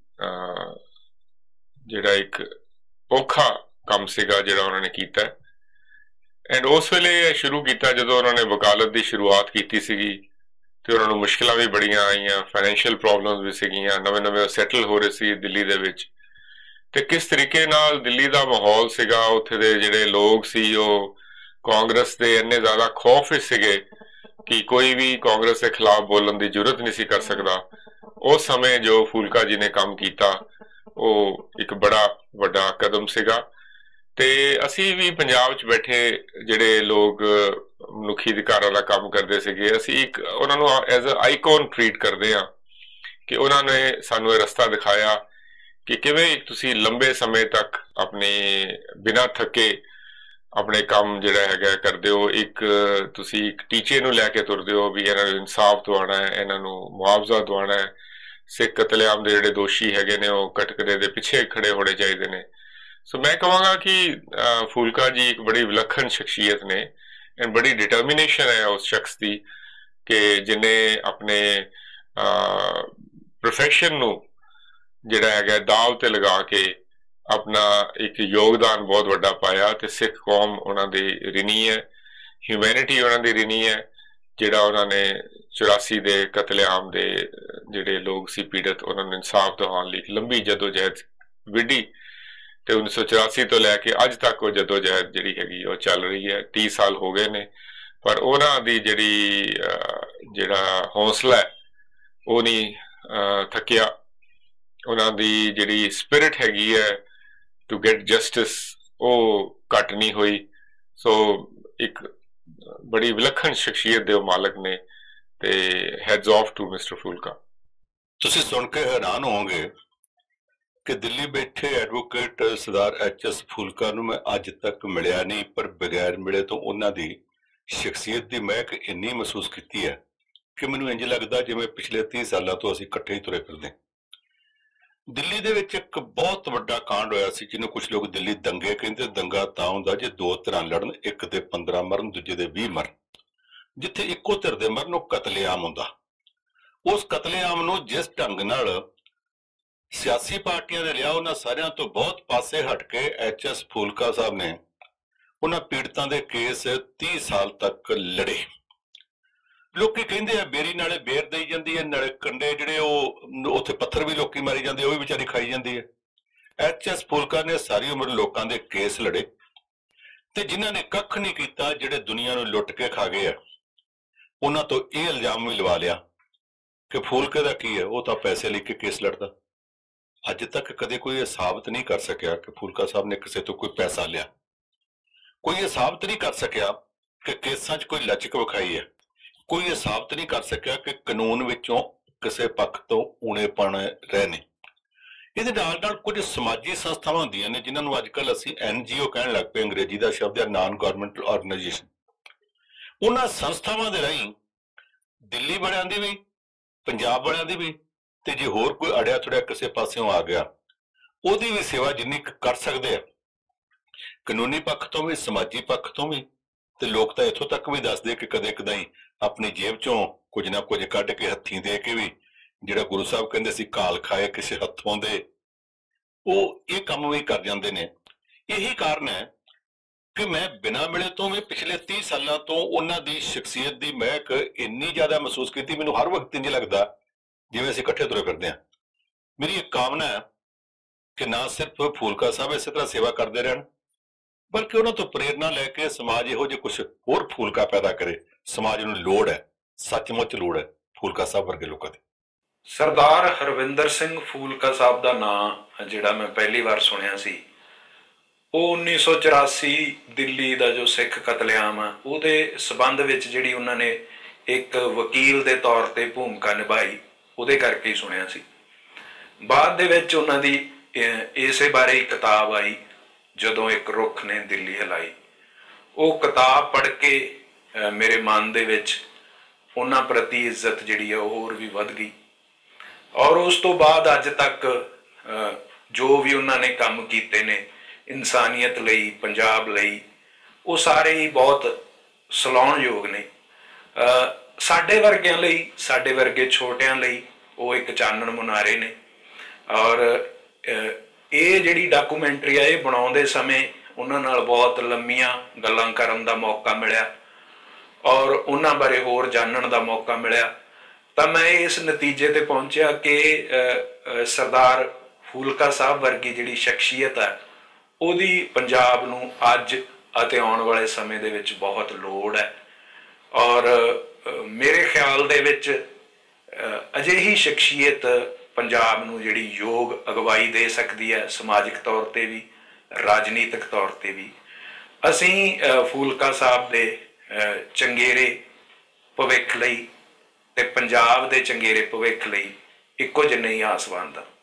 ਜਿਹੜਾ ਇੱਕ ਔਖਾ ਕੰਮ ਸੀਗਾ ਜਿਹੜਾ ਉਹਨਾਂ ਨੇ ਕੀਤਾ। ਐਂਡ ਉਸ ਵੇਲੇ ਸ਼ੁਰੂ ਕੀਤਾ ਜਦੋਂ ਉਹਨਾਂ ਨੇ ਵਕਾਲਤ ਦੀ ਸ਼ੁਰੂਆਤ ਕੀਤੀ ਸੀਗੀ, ਤੇ ਉਹਨਾਂ ਨੂੰ ਮੁਸ਼ਕਿਲਾਂ ਵੀ ਬੜੀਆਂ ਆਈਆਂ, ਫਾਈਨੈਂਸ਼ੀਅਲ ਪ੍ਰੋਬਲਮਸ ਵੀ ਸੀਗੀਆਂ, ਨਵੇਂ ਸੈਟਲ ਹੋ ਰਹੇ ਸੀ ਦਿੱਲੀ ਦੇ ਵਿੱਚ। ਤੇ ਕਿਸ ਤਰੀਕੇ ਨਾਲ ਦਿੱਲੀ ਦਾ ਮਾਹੌਲ ਸੀਗਾ, ਉੱਥੇ ਦੇ ਜਿਹੜੇ ਲੋਕ ਸੀ ਉਹ ਕਾਂਗਰਸ ਦੇ ਇੰਨੇ ਜ਼ਿਆਦਾ ਖੌਫ ਵਿੱਚ ਸੀਗੇ ਕਿ ਕੋਈ ਵੀ ਕਾਂਗਰਸ ਦੇ ਖਿਲਾਫ ਬੋਲਣ ਦੀ ਜ਼ਰੂਰਤ ਨਹੀਂ ਸੀ ਕਰ ਸਕਦਾ। ਉਸ ਸਮੇਂ ਜੋ ਫੂਲਕਾ ਜੀ ਨੇ ਕੰਮ ਕੀਤਾ ਉਹ ਇੱਕ ਬੜਾ ਵੱਡਾ ਕਦਮ ਸੀਗਾ। ਤੇ ਅਸੀਂ ਵੀ ਪੰਜਾਬ 'ਚ ਬੈਠੇ ਜਿਹੜੇ ਲੋਕ ਮਨੁੱਖੀ ਅਧਿਕਾਰਾਂ ਦਾ ਕੰਮ ਕਰਦੇ ਸੀਗੇ, ਅਸੀਂ ਇੱਕ ਉਹਨਾਂ ਨੂੰ ਐਜ਼ ਅ ਆਈਕਨ ਟਰੀਟ ਕਰਦੇ ਹਾਂ ਕਿ ਉਹਨਾਂ ਨੇ ਸਾਨੂੰ ਇਹ ਰਸਤਾ ਦਿਖਾਇਆ ਕਿ ਕਿਵੇਂ ਤੁਸੀਂ ਲੰਬੇ ਸਮੇਂ ਤੱਕ ਆਪਣੇ ਬਿਨਾਂ ਥੱਕੇ ਆਪਣੇ ਕੰਮ ਜਿਹੜਾ ਹੈਗਾ ਕਰਦੇ ਹੋ। ਇੱਕ ਤੁਸੀਂ ਇੱਕ ਟੀਚੇ ਨੂੰ ਲੈ ਕੇ ਤੁਰਦੇ ਹੋ ਵੀ ਇਹਨਾਂ ਨੂੰ ਇਨਸਾਫ ਦਿਵਾਉਣਾ ਹੈ, ਇਹਨਾਂ ਨੂੰ ਮੁਆਵਜ਼ਾ ਦਿਵਾਉਣਾ ਹੈ। ਸਿੱਖ ਕਤਲੇਆਮ ਦੇ ਜਿਹੜੇ ਦੋਸ਼ੀ ਹੈਗੇ ਨੇ ਉਹ ਕਟਕਰੇ ਦੇ ਪਿੱਛੇ ਖੜੇ ਹੋਣੇ ਚਾਹੀਦੇ ਨੇ। ਸੋ ਮੈਂ ਕਹਾਂਗਾ ਕਿ ਫੂਲਕਾ ਜੀ ਇੱਕ ਬੜੀ ਵਿਲੱਖਣ ਸ਼ਖਸੀਅਤ ਨੇ ਐਂਡ ਬੜੀ ਡਿਟਰਮੀਨੇਸ਼ਨ ਹੈ ਉਸ ਸ਼ਖਸ ਦੀ ਕਿ ਜਿਹਨੇ ਆਪਣੇ ਪ੍ਰੋਫੈਸ਼ਨ ਨੂੰ ਜਿਹੜਾ ਹੈਗਾ ਦਾਅ ਤੇ ਲਗਾ ਕੇ ਆਪਣਾ ਇੱਕ ਯੋਗਦਾਨ ਬਹੁਤ ਵੱਡਾ ਪਾਇਆ। ਤੇ ਸਿੱਖ ਕੌਮ ਉਹਨਾਂ ਦੀ ਰਿਣੀ ਹੈ, ਹਿਊਮੈਨਿਟੀ ਉਹਨਾਂ ਦੀ ਰਿਣੀ ਹੈ। ਜਿਹੜਾ ਉਹਨਾਂ ਨੇ 84 ਦੇ ਕਤਲੇਆਮ ਦੇ ਜਿਹੜੇ ਲੋਕ ਸੀ ਪੀੜਤ, ਉਹਨਾਂ ਨੂੰ ਇਨਸਾਫ ਦਿਵਾਉਣ ਲਈ ਲੰਬੀ ਜਦੋਜਹਿਦ ਵਿੱਢੀ ਤੇ 1984 ਤੋਂ ਲੈ ਕੇ ਅੱਜ ਤੱਕ ਉਹ ਜਦੋਜਹਿਦ ਜਿਹੜੀ ਹੈਗੀ ਉਹ ਚੱਲ ਰਹੀ ਹੈ। 30 ਸਾਲ ਹੋ ਗਏ ਨੇ, ਪਰ ਉਹਨਾਂ ਦੀ ਜਿਹੜਾ ਹੌਸਲਾ ਹੈ ਉਹ ਨਹੀਂ ਥੱਕਿਆ। ਉਹਨਾਂ ਦੀ ਜਿਹੜੀ ਸਪਿਰਿਟ ਹੈਗੀ ਹੈ ਟੂ ਗੈਟ ਜਸਟਿਸ ਉਹ ਘੱਟ ਨਹੀਂ ਹੋਈ। ਸੋ ਇੱਕ ਬੜੀ ਵਿਲੱਖਣ ਸ਼ਖਸੀਅਤ ਦੇ ਉਹ ਮਾਲਕ ਨੇ ਤੇ hats off to mister Phoolka. ਤੁਸੀਂ ਸੁਣ ਕੇ ਹੈਰਾਨ ਹੋਵੋਗੇ ਕਿ ਦਿੱਲੀ ਬੈਠੇ ਐਡਵੋਕੇਟ ਸਰਦਾਰ HS ਫੂਲਕਾ ਨੂੰ ਮੈਂ ਅੱਜ ਤੱਕ ਮਿਲਿਆ ਨਹੀਂ, ਪਰ ਬਗੈਰ ਮਿਲੇ ਤੋਂ ਉਹਨਾਂ ਦੀ ਸ਼ਖਸੀਅਤ ਦੀ ਮਹਿਕ ਇੰਨੀ ਮਹਿਸੂਸ ਕੀਤੀ ਹੈ ਕਿ ਮੈਨੂੰ ਇੰਜ ਲੱਗਦਾ ਜਿਵੇਂ ਪਿਛਲੇ 30 ਸਾਲਾਂ ਤੋਂ ਅਸੀਂ ਇਕੱਠੇ ਹੀ ਤੁਰੇ ਫਿਰਦੇ। ਦਿੱਲੀ ਦੇ ਵਿੱਚ ਇੱਕ ਬਹੁਤ ਵੱਡਾ ਕਾਂਡ ਹੋਇਆ ਸੀ ਜਿਹਨੂੰ ਕੁਝ ਲੋਕ ਦਿੱਲੀ ਦੰਗੇ ਕਹਿੰਦੇ। ਦੰਗਾ ਤਾਂ ਹੁੰਦਾ ਜੇ ਦੋ ਧਿਰਾਂ ਲੜਨ, ਇੱਕ ਦੇ 15 ਮਰਨ, ਦੂਜੇ ਦੇ 20 ਮਰਨ। ਜਿੱਥੇ ਇੱਕੋ ਧਿਰ ਦੇ ਮਰਨ ਉਹ ਕਤਲੇਆਮ ਹੁੰਦਾ। ਉਸ ਕਤਲੇਆਮ ਨੂੰ ਜਿਸ ਢੰਗ ਨਾਲ ਸਿਆਸੀ ਪਾਰਟੀਆਂ ਨੇ ਲਿਆ, ਉਹਨਾਂ ਸਾਰਿਆਂ ਤੋਂ ਬਹੁਤ ਪਾਸੇ ਹਟ ਕੇ HS ਫੂਲਕਾ ਸਾਹਿਬ ਨੇ ਉਹਨਾਂ ਪੀੜਤਾਂ ਦੇ ਕੇਸ 30 ਸਾਲ ਤੱਕ ਲੜੇ। ਲੋਕੀ ਕਹਿੰਦੇ ਆ ਬੇਰੀ ਨਾਲੇ ਬੇਰ ਦੇਈ ਜਾਂਦੀ ਹੈ, ਨਾਲੇ ਕੰਡੇ ਜਿਹੜੇ ਉਹ ਉੱਥੇ ਪੱਥਰ ਵੀ ਲੋਕੀ ਮਾਰੀ ਜਾਂਦੇ, ਉਹ ਵੀ ਵਿਚਾਰੀ ਖਾਈ ਜਾਂਦੀ ਹੈ। HS ਫੂਲਕਾ ਨੇ ਸਾਰੀ ਉਮਰ ਲੋਕਾਂ ਦੇ ਕੇਸ ਲੜੇ ਤੇ ਜਿਨ੍ਹਾਂ ਨੇ ਕੱਖ ਨਹੀਂ ਕੀਤਾ, ਜਿਹੜੇ ਦੁਨੀਆ ਨੂੰ ਲੁੱਟ ਕੇ ਖਾ ਗਏ ਆ, ਉਹਨਾਂ ਤੋਂ ਇਹ ਇਲਜ਼ਾਮ ਵੀ ਲਵਾ ਲਿਆ ਕਿ ਫੂਲਕੇ ਦਾ ਕੀ ਹੈ, ਉਹ ਤਾਂ ਪੈਸੇ ਲੈ ਕੇ ਕੇਸ ਲੜਦਾ। ਅੱਜ ਤੱਕ ਕਦੇ ਕੋਈ ਇਹ ਸਾਬਤ ਨਹੀਂ ਕਰ ਸਕਿਆ ਕਿ ਫੂਲਕਾ ਸਾਹਿਬ ਨੇ ਕਿਸੇ ਤੋਂ ਕੋਈ ਪੈਸਾ ਲਿਆ। ਕੋਈ ਇਹ ਸਾਬਤ ਨਹੀਂ ਕਰ ਸਕਿਆ ਕਿ ਕੇਸਾਂ 'ਚ ਕੋਈ ਲਚਕ ਵਿਖਾਈ ਹੈ। ਕੋਈ ਇਹ ਸਾਬਤ ਨਹੀਂ ਕਰ ਸਕਿਆ ਕਿ ਕਾਨੂੰਨ ਵਿੱਚੋਂ ਕਿਸੇ ਪੱਖ ਤੋਂ ਊਣੇਪਣ ਰਹੇ ਨੇ। ਇਹਦੇ ਨਾਲ ਨਾਲ ਕੁਝ ਸਮਾਜੀ ਸੰਸਥਾਵਾਂ ਹੁੰਦੀਆਂ ਨੇ ਜਿਨ੍ਹਾਂ ਨੂੰ ਅੱਜ ਕੱਲ੍ਹ ਅਸੀਂ NGO ਕਹਿਣ ਲੱਗ ਪਏ। ਅੰਗਰੇਜ਼ੀ ਦਾ ਸ਼ਬਦ ਹੈ ਨਾਨ ਗਵਰਨਮੈਂਟਲ ਆਰਗੇਨਾਈਜੇਸ਼ਨ। ਉਹਨਾਂ ਸੰਸਥਾਵਾਂ ਦੇ ਰਾਹੀਂ ਦਿੱਲੀ ਵਾਲਿਆਂ ਦੀ ਵੀ, ਪੰਜਾਬ ਵਾਲਿਆਂ ਦੀ ਵੀ, ਤੇ ਜੇ ਹੋਰ ਕੋਈ ਅੜਿਆ ਥੁੜਿਆ ਕਿਸੇ ਪਾਸਿਓਂ ਆ ਗਿਆ ਉਹਦੀ ਵੀ ਸੇਵਾ ਜਿੰਨੀ ਕਰ ਸਕਦੇ ਆ, ਕਾਨੂੰਨੀ ਪੱਖ ਤੋਂ ਵੀ, ਸਮਾਜੀ ਪੱਖ ਤੋਂ ਵੀ। ਤੇ ਲੋਕ ਤਾਂ ਇੱਥੋਂ ਤੱਕ ਵੀ ਦੱਸਦੇ ਕਿ ਕਦੇ ਕਦਾਈ ਆਪਣੀ ਜੇਬ ਚੋਂ ਕੁਝ ਨਾ ਕੁਝ ਕੱਢ ਕੇ ਹੱਥੀਂ ਦੇ ਕੇ ਵੀ, ਜਿਹੜਾ ਗੁਰੂ ਸਾਹਿਬ ਕਹਿੰਦੇ ਸੀ ਕਾਲ ਖਾਏ ਕਿਸੇ ਹੱਥੋਂ ਦੇ, ਉਹ ਇਹ ਕੰਮ ਵੀ ਕਰ ਜਾਂਦੇ ਨੇ। ਇਹੀ ਕਾਰਨ ਹੈ ਕਿ ਮੈਂ ਬਿਨਾਂ ਮਿਲੇ ਤੋਂ ਵੀ ਪਿਛਲੇ 30 ਸਾਲਾਂ ਤੋਂ ਉਹਨਾਂ ਦੀ ਸ਼ਖਸੀਅਤ ਦੀ ਮਹਿਕ ਇੰਨੀ ਜ਼ਿਆਦਾ ਮਹਿਸੂਸ ਕੀਤੀ। ਮੈਨੂੰ ਹਰ ਵਕਤ ਇੰਝ ਲੱਗਦਾ ਜਿਵੇਂ ਅਸੀਂ ਇਕੱਠੇ ਤੁਰੇ ਫਿਰਦੇ ਹਾਂ। ਮੇਰੀ ਇੱਕ ਕਾਮਨਾ ਹੈ ਕਿ ਨਾ ਸਿਰਫ ਫੂਲਕਾ ਸਾਹਿਬ ਇਸੇ ਤਰ੍ਹਾਂ ਸੇਵਾ ਕਰਦੇ ਰਹਿਣ, ਬਲਕਿ ਉਹਨਾਂ ਤੋਂ ਪ੍ਰੇਰਨਾ ਲੈ ਕੇ ਸਮਾਜ ਇਹੋ ਜਿਹੇ ਕੁਝ ਹੋਰ ਫੂਲਕਾ ਪੈਦਾ ਕਰੇ। ਸਮਾਜ ਨੂੰ ਲੋੜ ਹੈ, ਸੱਚਮੁੱਚ ਲੋੜ ਹੈ ਫੂਲਕਾ ਸਾਹਿਬ ਵਰਗੇ ਲੋਕਾਂ ਦੀ। ਸਰਦਾਰ ਹਰਵਿੰਦਰ ਸਿੰਘ ਫੂਲਕਾ ਸਾਹਿਬ ਦਾ ਨਾਂ ਜਿਹੜਾ ਮੈਂ ਪਹਿਲੀ ਵਾਰ ਸੁਣਿਆ ਸੀ, ਉਹ 1984 ਦਿੱਲੀ ਦਾ ਜੋ ਸਿੱਖ ਕਤਲੇਆਮ ਆ ਉਹਦੇ ਸਬੰਧ ਵਿੱਚ ਜਿਹੜੀ ਉਹਨਾਂ ਨੇ ਇੱਕ ਵਕੀਲ ਦੇ ਤੌਰ ਤੇ ਭੂਮਿਕਾ ਨਿਭਾਈ, ਉਹਦੇ ਕਰਕੇ ਹੀ ਸੁਣਿਆ ਸੀ। ਬਾਅਦ ਦੇ ਵਿੱਚ ਉਹਨਾਂ ਦੀ ਇਸੇ ਬਾਰੇ ਹੀ ਕਿਤਾਬ ਆਈ, ਜਦੋਂ ਇੱਕ ਰੁੱਖ ਨੇ ਦਿੱਲੀ ਹਿਲਾਈ। ਉਹ ਕਿਤਾਬ ਪੜ੍ਹ ਕੇ ਮੇਰੇ ਮਨ ਦੇ ਵਿੱਚ ਉਹਨਾਂ ਪ੍ਰਤੀ ਇੱਜ਼ਤ ਜਿਹੜੀ ਆ ਉਹ ਹੋਰ ਵੀ ਵੱਧ ਗਈ। ਔਰ ਉਸ ਤੋਂ ਬਾਅਦ ਅੱਜ ਤੱਕ ਜੋ ਵੀ ਉਹਨਾਂ ਨੇ ਕੰਮ ਕੀਤੇ ਨੇ ਇਨਸਾਨੀਅਤ ਲਈ, ਪੰਜਾਬ ਲਈ, ਉਹ ਸਾਰੇ ਹੀ ਬਹੁਤ ਸਲਾਹੁਣਯੋਗ ਨੇ। ਸਾਡੇ ਵਰਗਿਆਂ ਲਈ, ਸਾਡੇ ਵਰਗੇ ਛੋਟਿਆਂ ਲਈ ਉਹ ਇੱਕ ਚਾਨਣ ਮੁਨਾਰੇ ਨੇ। ਔਰ ਇਹ ਜਿਹੜੀ ਡਾਕੂਮੈਂਟਰੀ ਆ ਇਹ ਬਣਾਉਂਦੇ ਸਮੇਂ ਉਹਨਾਂ ਨਾਲ ਬਹੁਤ ਲੰਮੀਆਂ ਗੱਲਾਂ ਕਰਨ ਦਾ ਮੌਕਾ ਮਿਲਿਆ ਔਰ ਉਹਨਾਂ ਬਾਰੇ ਹੋਰ ਜਾਣਨ ਦਾ ਮੌਕਾ ਮਿਲਿਆ। ਤਾਂ ਮੈਂ ਇਸ ਨਤੀਜੇ ਤੇ ਪਹੁੰਚਿਆ ਕਿ ਸਰਦਾਰ ਫੂਲਕਾ ਸਾਹਿਬ ਵਰਗੀ ਜਿਹੜੀ ਸ਼ਖਸੀਅਤ ਹੈ ਉਹਦੀ ਪੰਜਾਬ ਨੂੰ ਅੱਜ ਅਤੇ ਆਉਣ ਵਾਲੇ ਸਮੇਂ ਦੇ ਵਿੱਚ ਬਹੁਤ ਲੋੜ ਹੈ। ਔਰ ਮੇਰੇ ਖਿਆਲ ਦੇ ਵਿੱਚ ਅਜਿਹੀ ਸ਼ਖਸੀਅਤ ਪੰਜਾਬ ਨੂੰ ਜਿਹੜੀ ਯੋਗ ਅਗਵਾਈ ਦੇ ਸਕਦੀ ਹੈ, ਸਮਾਜਿਕ ਤੌਰ ਤੇ ਵੀ, ਰਾਜਨੀਤਿਕ ਤੌਰ ਤੇ ਵੀ। ਅਸੀਂ ਫੂਲਕਾ ਸਾਹਿਬ ਦੇ ਚੰਗੇਰੇ ਭਵਿੱਖ ਲਈ ਤੇ ਪੰਜਾਬ ਦੇ ਚੰਗੇਰੇ ਭਵਿੱਖ ਲਈ ਇੱਕੋ ਜਿੰਨੇ ਹੀ ਆਸਵੰਦ ਹਾਂ।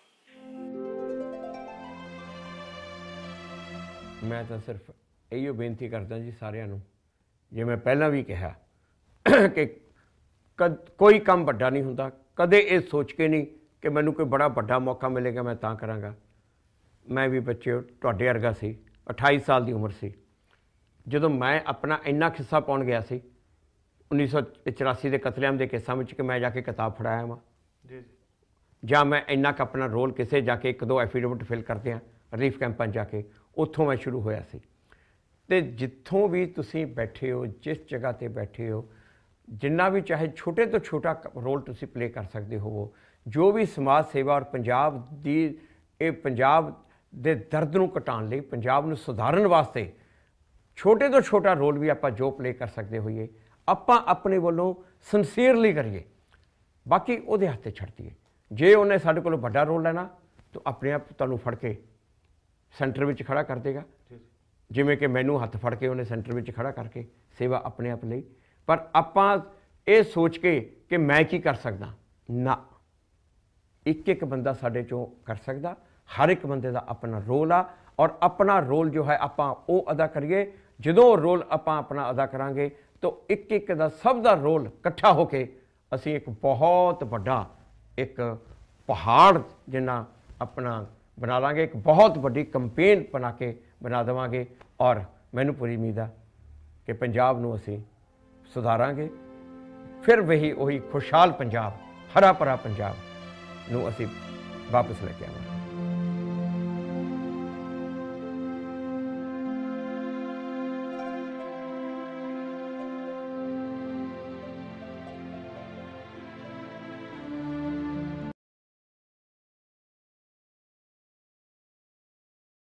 ਮੈਂ ਤਾਂ ਸਿਰਫ ਇਹੋ ਬੇਨਤੀ ਕਰਦਾ ਜੀ ਸਾਰਿਆਂ ਨੂੰ, ਜਿਵੇਂ ਪਹਿਲਾਂ ਵੀ ਕਿਹਾ ਕਿ ਕੋਈ ਕੰਮ ਵੱਡਾ ਨਹੀਂ ਹੁੰਦਾ। ਕਦੇ ਇਹ ਸੋਚ ਕੇ ਨਹੀਂ ਕਿ ਮੈਨੂੰ ਕੋਈ ਬੜਾ ਵੱਡਾ ਮੌਕਾ ਮਿਲੇਗਾ ਮੈਂ ਤਾਂ ਕਰਾਂਗਾ। ਮੈਂ ਵੀ ਬੱਚੇ ਤੁਹਾਡੇ ਵਰਗਾ ਸੀ, 28 ਸਾਲ ਦੀ ਉਮਰ ਸੀ ਜਦੋਂ ਮੈਂ ਆਪਣਾ ਇੰਨਾ ਹਿੱਸਾ ਪਾਉਣ ਗਿਆ ਸੀ 1984 ਦੇ ਕਤਲੇਆਮ ਦੇ ਕੇਸਾਂ ਵਿੱਚ ਕਿ ਮੈਂ ਜਾ ਕੇ ਕਿਤਾਬ ਫੜਾਇਆ ਵਾਂ ਜੀ। ਜਾਂ ਮੈਂ ਇੰਨਾ ਕੁ ਆਪਣਾ ਰੋਲ ਕਿਸੇ ਜਾ ਕੇ 1-2 ਐਫੀਡੇਵਿਟ ਫਿਲ ਕਰਦੇ ਹਾਂ ਰਿਲੀਫ ਕੈਂਪਾਂ ਜਾ ਕੇ, ਉੱਥੋਂ ਮੈਂ ਸ਼ੁਰੂ ਹੋਇਆ ਸੀ। ਅਤੇ ਜਿੱਥੋਂ ਵੀ ਤੁਸੀਂ ਬੈਠੇ ਹੋ, ਜਿਸ ਜਗ੍ਹਾ 'ਤੇ ਬੈਠੇ ਹੋ, ਜਿੰਨਾ ਵੀ ਚਾਹੇ ਛੋਟੇ ਤੋਂ ਛੋਟਾ ਰੋਲ ਤੁਸੀਂ ਪਲੇ ਕਰ ਸਕਦੇ ਹੋ, ਜੋ ਵੀ ਸਮਾਜ ਸੇਵਾ ਔਰ ਪੰਜਾਬ ਦੀ ਇਹ ਪੰਜਾਬ ਦੇ ਦਰਦ ਨੂੰ ਘਟਾਉਣ ਲਈ, ਪੰਜਾਬ ਨੂੰ ਸੁਧਾਰਨ ਵਾਸਤੇ ਛੋਟੇ ਤੋਂ ਛੋਟਾ ਰੋਲ ਵੀ ਆਪਾਂ ਜੋ ਪਲੇ ਕਰ ਸਕਦੇ ਹੋਈਏ, ਆਪਾਂ ਆਪਣੇ ਵੱਲੋਂ ਸਿੰਸੀਅਰਲੀ ਕਰੀਏ। बाकी ਉਹਦੇ ਹੱਥ 'ਤੇ ਛੱਡ ਦਈਏ। ਜੇ ਉਹਨੇ ਸਾਡੇ ਕੋਲੋਂ ਵੱਡਾ ਰੋਲ ਲੈਣਾ ਤਾਂ ਆਪਣੇ ਆਪ ਤੁਹਾਨੂੰ ਫੜ ਕੇ ਸੈਂਟਰ ਵਿੱਚ ਖੜਾ ਕਰ ਦੇਗਾ, ਜਿਵੇਂ ਕਿ ਮੈਨੂੰ ਹੱਥ ਫੜ ਕੇ ਉਹਨੇ ਸੈਂਟਰ ਵਿੱਚ ਖੜਾ ਕਰਕੇ ਸੇਵਾ ਆਪਣੇ ਆਪ ਲਈ। ਪਰ ਆਪਾਂ ਇਹ ਸੋਚ ਕੇ ਕਿ ਮੈਂ ਕੀ ਕਰ ਸਕਦਾ, ਨਾ, ਇੱਕ ਇੱਕ ਬੰਦਾ ਸਾਡੇ 'ਚੋਂ ਕਰ ਸਕਦਾ। ਹਰ ਇੱਕ ਬੰਦੇ ਦਾ ਆਪਣਾ ਰੋਲ ਆ ਔਰ ਆਪਣਾ ਰੋਲ ਜੋ ਹੈ ਆਪਾਂ ਉਹ ਅਦਾ ਕਰੀਏ। ਜਦੋਂ ਰੋਲ ਆਪਾਂ ਆਪਣਾ ਅਦਾ ਕਰਾਂਗੇ ਤਾਂ ਇੱਕ ਇੱਕ ਦਾ ਸਭ ਦਾ ਰੋਲ ਇਕੱਠਾ ਹੋ ਕੇ ਅਸੀਂ ਇੱਕ ਬਹੁਤ ਵੱਡਾ ਇੱਕ ਪਹਾੜ ਜਿੰਨਾ ਆਪਣਾ ਬਣਾ ਲਾਂਗੇ, ਇੱਕ ਬਹੁਤ ਵੱਡੀ ਕੰਪੇਨ ਬਣਾ ਕੇ ਬਣਾ ਦੇਵਾਂਗੇ। ਔਰ ਮੈਨੂੰ ਪੂਰੀ ਉਮੀਦ ਆ ਕਿ ਪੰਜਾਬ ਨੂੰ ਅਸੀਂ ਸੁਧਾਰਾਂਗੇ। ਫਿਰ ਵਹੀ ਉਹੀ ਖੁਸ਼ਹਾਲ ਪੰਜਾਬ, ਹਰਾ ਭਰਾ ਪੰਜਾਬ ਨੂੰ ਅਸੀਂ ਵਾਪਸ ਲੈ ਕੇ ਆਵਾਂਗੇ।